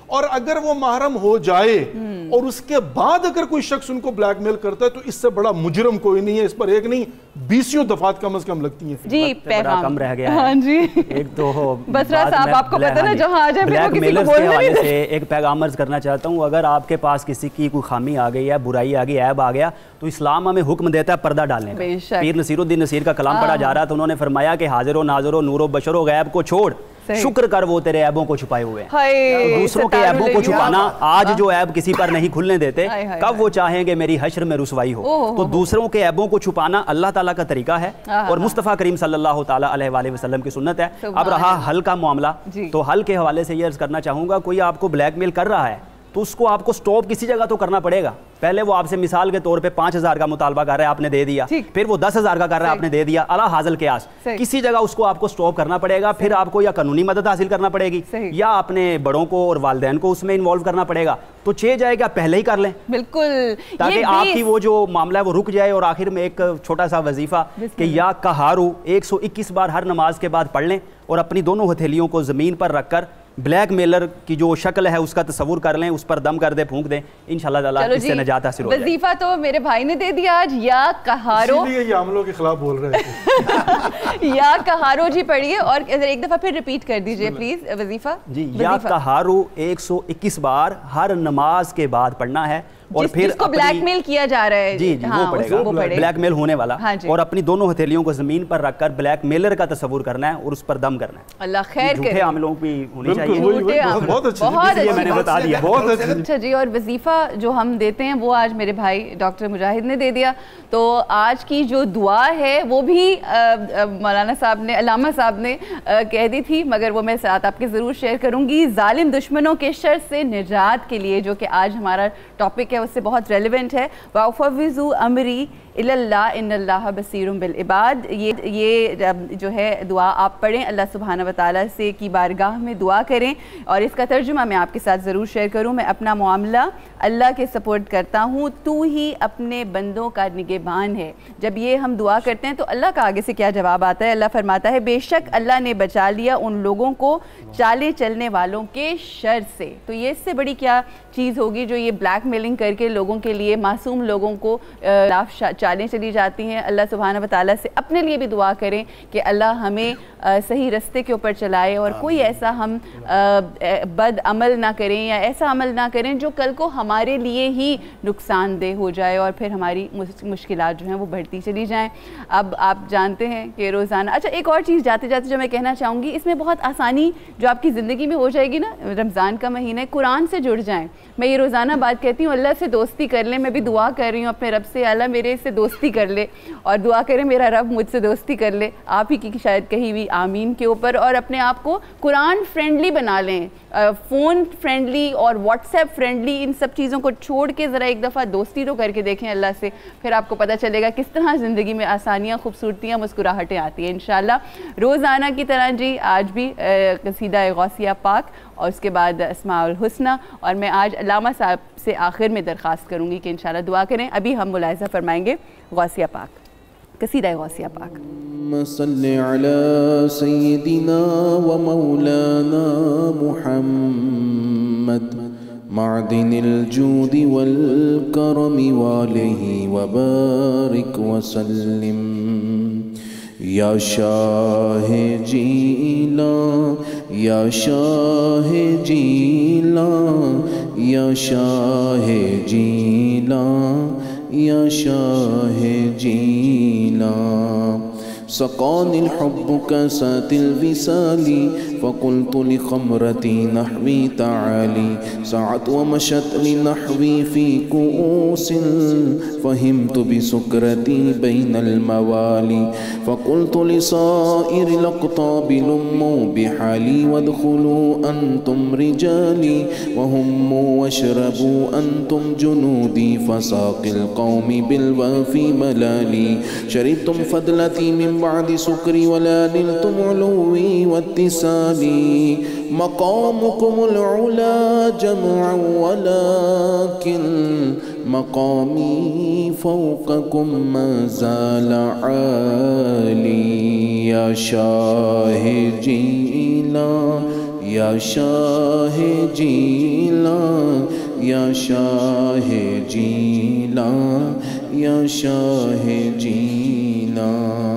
اور اگر وہ محرم ہو جائے اور اس کے بعد اگر کوئی شخص ان کو بلیک میل کرتا ہے تو اس سے بڑا مجرم کوئی نہیں ہے. اس پر ایک نہیں بیسیوں دفعات کم از کم لگتی ہیں. جی پیغام کم رہ گیا ہاں جی ایک تو بسرا صاحب آپ کو پتہ نا جہاں آ جائے بلیک میلرز کے حوالے سے ایک پیغام عرض کرنا چاہتا ہوں. اگر آپ کے پاس کسی کی کوئی خامی آ گئی ہے, برائی آ گئی, عیب آ گیا, تو اسلام ہمیں حکم دیتا ہے پردہ ڈالنے کا. پیر نصیر الدین نصیر کا کلام پڑھا جا رہا تھا, انہوں نے فرمایا کہ حاضر و ناظر و نور و بشر و غیب کو چھوڑ, شکر کر وہ تیرے عیبوں کو چھپائے ہوئے ہیں. دوسروں کے عیبوں کو چھپانا, آج جو عیب کسی پر نہیں کھلنے دیتے, کب وہ چاہیں گے میری حشر میں رسوائی ہو. تو دوسروں کے عیبوں کو چھپانا اللہ تعالیٰ کا طریقہ ہے اور مصطفیٰ کریم صلی اللہ تعالیٰ علیہ وآلہ وسلم کی سنت ہے. اب رہا حل کا معاملہ, تو حل کے حوالے سے یہ عرض کرنا چاہوں گا, کوئی آپ کو بلیک میل کر رہا ہے تو اس کو آپ کو سٹاپ کسی جگہ تو کرنا پڑے گا. پہلے وہ آپ سے مثال کے طور پہ پانچ ہزار کا مطالبہ کر رہا ہے, آپ نے دے دیا. پھر وہ دس ہزار کا کر رہا ہے, آپ نے دے دیا. اعلیٰ حاصل قیاس کسی جگہ اس کو آپ کو سٹاپ کرنا پڑے گا. پھر آپ کو یا قانونی مدد حاصل کرنا پڑے گی یا اپنے بڑوں کو اور والدین کو اس میں انوالو کرنا پڑے گا. تو چھ جائے گا پہلے ہی کر لیں بالکل, تاکہ آپ کی وہ جو معاملہ ہے وہ رک جائے. اور آخر میں ایک چھوٹا سا وظیفہ کہ یا کہارو ایک سو اکیس بار ہر نماز کے بعد پڑھ لیں اور اپنی دونوں ہتھیلیوں کو زمین پر رکھ کر بلیک میلر کی جو شکل ہے اس کا تصور کر لیں, اس پر دم کر دیں, پھونک دیں, انشاءاللہ تعالیٰ اس سے نجات حاصل ہو جائے. وظیفہ تو میرے بھائی نے دے دیا آج, یا کہارو, اسی لیے یہ عملوں کے خلاف بول رہے ہیں. یا کہارو جی پڑھیے اور ایک دفعہ پھر ریپیٹ کر دیجئے پلیز وظیفہ. جی یا کہارو ایک سو اکیس بار ہر نماز کے بعد پڑھنا ہے. اور پھر جس کو بلیک میل کیا جا رہا ہے, جی جی وہ پڑے گا, بلیک میل ہونے والا, اور اپنی دونوں ہتھیلیوں کو زمین پر رکھ کر بلیک میلر کا تصور کرنا ہے اور اس پر دم کرنا ہے. اللہ خیر کرے. جھوٹے عاملوں بھی ہونی چاہیے. بہت اچھا, میں نے بتا دیا. بہت اچھا جی. اور وظیفہ جو ہم دیتے ہیں وہ آج میرے بھائی ڈاکٹر مجاہد نے دے دیا. تو آج کی جو دعا ہے وہ بھی مولانا صاحب نے, علامہ صاحب نے کہہ دی تھی, مگر وہ میں ساتھ آپ کے ضرور شیئر کروں گی. ظالم دشمنوں کے شر سے نجات کے لیے, جو کہ آج ہمارا ٹاپک ہے, اس سے بہت ریلیونٹ ہے. وَأُفَوِّضُ أَمْرِي إِلَى اللَّهِ إِنَّ اللَّهَ بَصِيرٌ بِالْعِبَادِ. یہ یہ جو ہے دعا آپ پڑھیں, اللہ سبحانہ وتعالیٰ سے کی بارگاہ میں دعا کریں. اور اس کا ترجمہ میں آپ کے ساتھ ضرور شیئر کروں. میں اپنا معاملہ اللہ کے سپورٹ کرتا ہوں, تو ہی اپنے بندوں کا نگہبان ہے. جب یہ ہم دعا کرتے ہیں تو اللہ کا آگے سے کیا جواب آتا ہے؟ اللہ فرماتا ہے, بے شک اللہ نے بچا لیا ان لوگوں کو چالے چلنے والوں کے شر سے. تو یہ اس سے بڑی کیا چیز ہوگی جو یہ بلیک میلنگ کر کے لوگوں کے لیے, معصوم لوگوں کو چالیں چلی جاتی ہیں. اللہ سبحانہ وتعالیٰ سے اپنے لیے بھی دعا کریں کہ اللہ ہمیں صحیح رستے کے اوپر چلائے, اور کوئی ایسا ہم بد عمل نہ کریں یا ایسا عمل نہ کریں جو کل کو ہمارے لیے ہی نقصان دہ ہو جائے اور پھر ہماری مشکلات جو ہیں وہ بڑھتی چلی جائیں. اب آپ جانتے ہیں کہ روزانہ, اچھا ایک اور چیز جاتے جاتے جو میں کہنا چاہوں گی, اس میں بہت آسانی جو آپ کی زندگی میں ہو جائے گی نا, رمضان کا مہینہ ہے, قرآن سے جڑ جائیں. میں یہ روزانہ بات کہتی ہوں, اللہ سے دوستی کر لیں. میں بھی دعا کر رہی ہوں اپنے رب سے, اللہ میرے سے دوستی کر لے, اور دعا کریں میرا رب مجھ سے دوستی کر لے. آپ ہی کی شاید کہی ہوئی آمین کے اوپر. اور اپنے آپ کو قرآن فرینڈلی بنا لیں, فون فرینڈلی اور واٹس ایپ فرینڈلی, ان سب چیزوں کو چھوڑ کے ذرا ایک دفعہ دوستی تو کر کے دیکھیں اللہ سے. پھر آپ کو پتہ چلے گا کس طرح زندگی میں آسانیاں, خوبصورتیاں, مسکراہٹیں آتی ہیں انشاءاللہ. روزانہ کی طرح جی آج بھی قصیدہ غوثیہ پاک اور اس کے بعد اسماء الحسنہ. اور میں آج علامہ صاحب سے آخر میں درخواست کروں گی کہ انشاءاللہ دعا کریں. ابھی ہم ملاحظہ فرمائیں گے غوثیہ پاک, قصیدہ غوثیہ پاک. صلی علی سیدنا و مولانا محمد معدن الجود والکرم وآلہ وبارک وسلم. یا شاہ جیلاں یا شاہ جیلاں یا شاہ جیلاں یا شاہ جیلاں. سقاني الحب كاسات الوصال فقلت لخمرتي نحوي تعالي سعت ومشت لنحوي في كؤوس فهمت بسكرتي بين الموالي فقلت لصائر الأقطاب لموا بحالي وادخلوا أنتم رجالي وهموا واشربوا أنتم جنودي فساقي القوم بالوافي ملالي شربتم فضلتي من بعد سكري ولا نلتم علوي واتسالي مقامكم العلا جمعا ولكن مقامي فوقكم ما زال عالي. يا شاه جيلا या शाह जीला या शाह जीला या शाह जीला।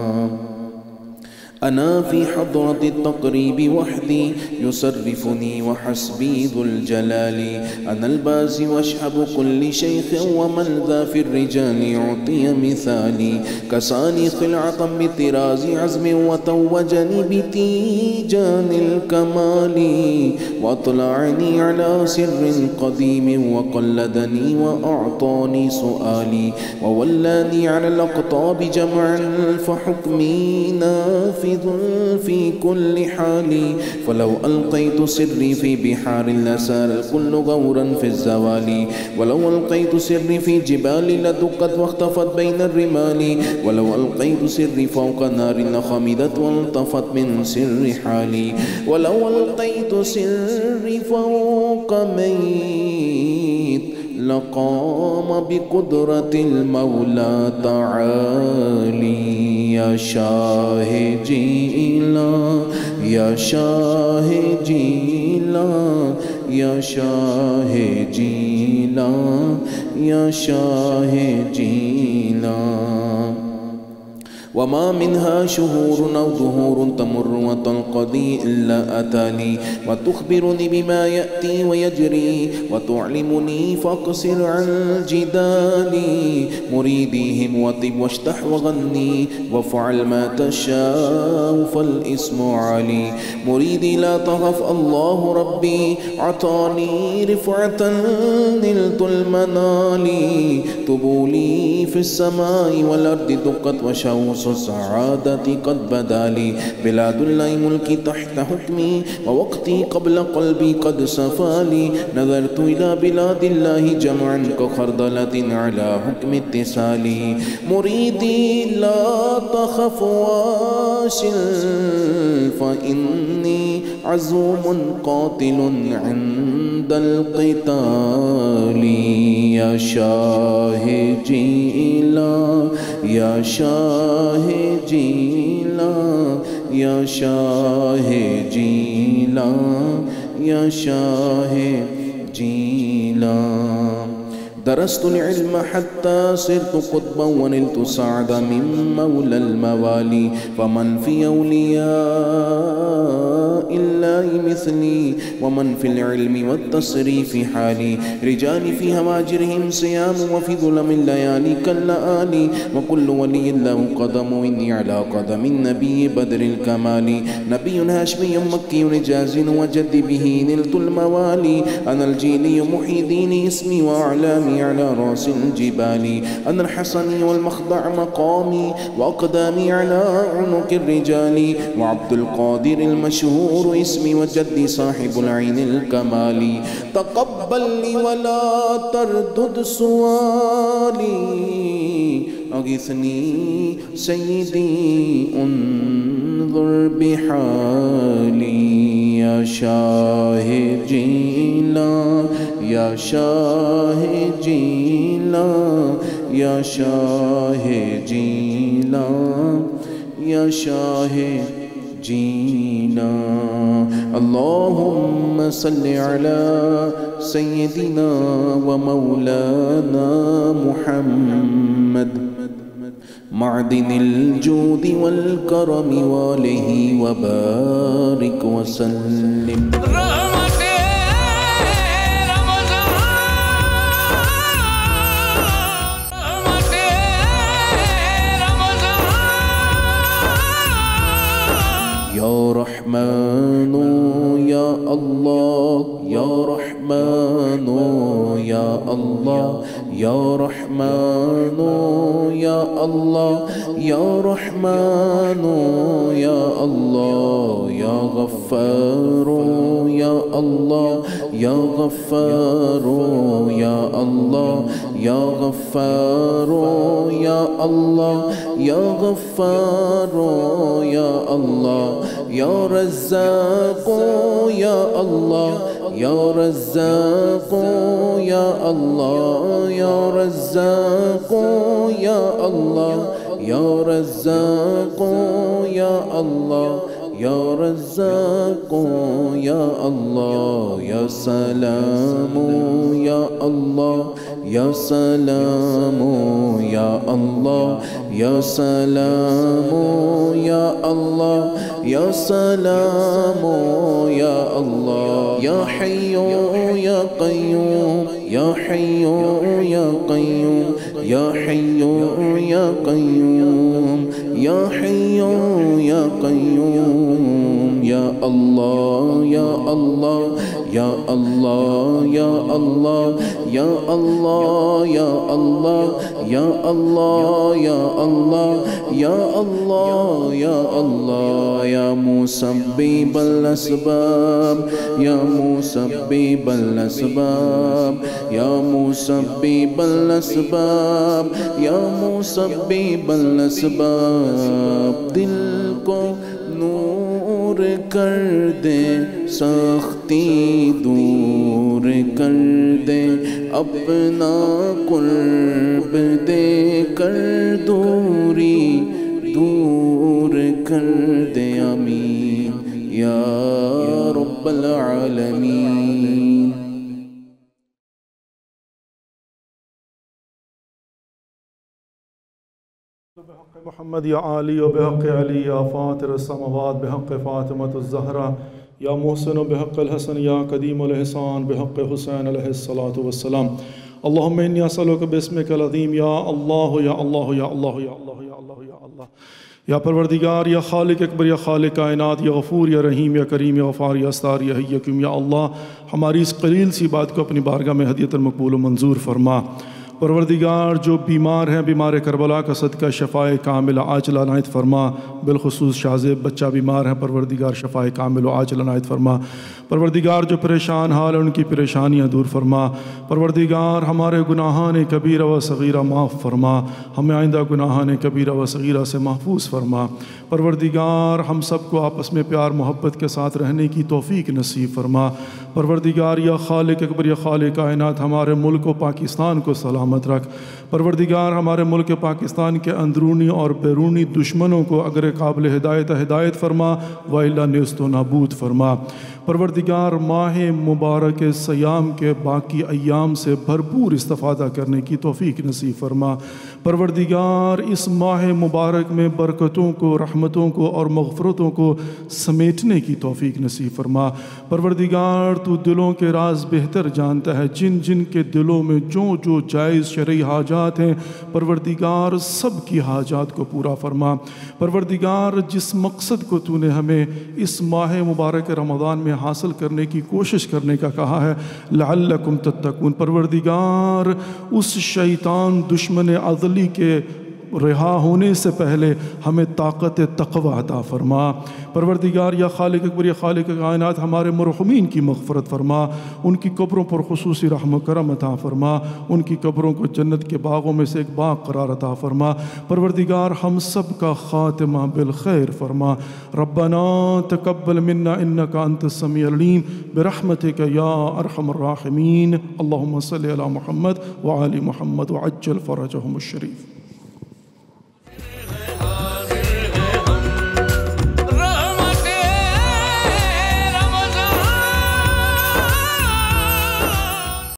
أنا في حضرة التقريب وحدي يصرفني وحسبي ذو الجلال، أنا البازي واشحب كل شيخ ومن ذا في الرجال يعطي مثالي، كساني خلعة بطراز عزم وتوجني بتيجان الكمال، وأطلعني على سر قديم وقلدني وأعطاني سؤالي، وولاني على الأقطاب جمعا فحكمي نافذ في كل حال، فلو ألقيت سري في بحار لسار الكل غورا في الزوال، ولو ألقيت سري في جبال لدقت واختفت بين الرمال، ولو ألقيت سري فوق نار لخمدت والطفت من سر حالي، ولو ألقيت سري فوق ميت لقام بقدرة المولى تعالي، يا شاه جيلا يا شاه جيلا يا شاه جيلا يا شاه جيلا. وما منها شهور أو دهور تمر وتنقضي إلا أتاني، وتخبرني بما يأتي ويجري وتعلمني فاقصر عن جدالي، مريديهم وطب واشتح وغني وافعل ما تشاء فالاسم علي، مريدي لا تخف الله ربي عطاني رفعة نلت المنال، طبولي في السماء والأرض دقت وشوص السعادة قد بدالي، بلاد الله ملكي تحت حكمي ووقتي قبل قلبي قد صفالي، نظرت إلى بلاد الله جمعا كخردلة على حكم اتصالي، مريدي لا تخف واصل فإني عزوم قاتل عند القتال، يا شاه جيلا يا شاه جيلا يا شاه جيلا يا شاه جيلا. درست العلم حتى صرت قطبا ونلت سعد من مولى الموالي، فمن في أولياء الله مثلي ومن في العلم والتصريف حالي، رجال في هواجرهم صيام وفي ظلم الليالي كاللآلي، وكل ولي له قدم إني على قدم النبي بدر الكمال، نبي هاشمي مكي رجاز وجد به نلت الموالي، أنا الجيلي محي ديني اسمي وأعلامي على رأس الجبال، أنا الحسني والمخضع مقامي وأقدامي على عنق الرجال، وعبد القادر المشهور اسمي وجدي صاحب العين الكمال، تقبل لي ولا تردد سؤالي، أغثني سيدي انظر بحالي، يا شاه جيلا يا شاه جيلا يا شاه جيلا يا شاه جيلا. اللهم صل على سيدنا ومولانا محمد معدن الجود والكرم وآله وبارك وسلم. يا رحمن يا الله يا رحمن يا الله يا رحمن يا الله يا رحمن يا الله يا غفار يا الله يا غفار يا الله يا غفار يا الله يا غفار يا الله يا رزاق يا الله يا رزاق يا الله يا رزاق يا الله يا رزاق يا الله یا رزاق یا اللہ یا سلام یا اللہ یا سلام یا اللہ یا سلام یا اللہ یا سلام یا اللہ یا حی یا قیوم یا حی یا قیوم یا حی یا قیوم یا حی یا قیوم یا اللہ یا اللہ یا اللہ یا اللہ یا اللہ یا اللہ یا اللہ یا اللہ یا اللہ یا اللہ یا مسبب الاسباب یا مسبب الاسباب یا مسبب الاسباب یا مسبب الاسباب دل کو نور کر دے سختی دور کر دے اپنا قرب دے کر دوری دور کر دے آمین یا رب العالمین بحق محمد یا علی و بحق علی یا فاطر السماوات بحق فاطمة الزہرا یا محسن و بحق الحسن یا قدیم الحسان بحق حسین علیہ الصلاة والسلام اللہم انی اسألک باسمک العظیم یا اللہ یا اللہ یا اللہ یا اللہ یا اللہ یا اللہ یا پروردگار یا خالق اکبر یا خالق کائنات یا غفور یا رحیم یا کریم یا غفار یا استار یا حی یا قیوم یا اللہ ہماری اس قلیل سی بات کو اپنی بارگاہ میں ہدیۃ مقبول و منظور فرما۔ پروردگار جو بیمار ہیں بیمار کربلا کا صدقہ شفائے کامل عاجل عنایت فرما، بالخصوص شاذب بچہ بیمار ہیں پروردگار شفائے کامل و عاجل عنایت فرما۔ پروردگار جو پریشان حال ان کی پریشانیاں دور فرما۔ پروردگار ہمارے گناہان کبیرہ و صغیرہ معاف فرما، ہمیں آئندہ گناہان کبیرہ و صغیرہ سے محفوظ فرما۔ پروردگار ہم سب کو آپس میں پیار محبت کے ساتھ رہنے کی توفیق نصیب فرما۔ پروردگار یا خالق اکبر یا خالق کائنات ہمارے ملک و پاکستان کو سلامت رکھ۔ پروردگار ہمارے ملک پاکستان کے اندرونی اور بیرونی دشمنوں کو اگر قابل ہدایت ہدایت فرما وَإِلَّا نیست و نابود فرما۔ پروردگار ماہ مبارک سیام کے باقی ایام سے بھرپور استفادہ کرنے کی توفیق نصیب فرما۔ پروردگار اس ماہ مبارک میں برکتوں کو رحمتوں کو اور مغفرتوں کو سمیٹنے کی توفیق نصیب فرما۔ پروردگار تو دلوں کے راز بہتر جانتا ہے، جن جن کے دلوں میں جو جو جائز شرعی حاجات ہیں پروردگار سب کی حاجات کو پورا فرما۔ پروردگار جس مقصد کو تو نے ہمیں اس ماہ مبارک رمضان میں حاصل کرنے کی کوشش کرنے کا کہا ہے لعلکم تتقون، پروردگار اس شیطان دشمن ازلی کے رہا ہونے سے پہلے ہمیں طاقت تقوی عطا فرما۔ پروردگار یا خالق اکبر یا خالق کائنات ہمارے مرحومین کی مغفرت فرما، ان کی قبروں پر خصوصی رحم و کرم عطا فرما، ان کی قبروں کو جنت کے باغوں میں سے ایک باغ قرار عطا فرما۔ پروردگار ہم سب کا خاتمہ بالخیر فرما۔ ربنا تقبل منا انک انت السمیع العلیم برحمتک یا ارحم الراحمین۔ اللہم صلی علی محمد وعلی محمد وعجل فرجہم الشریف۔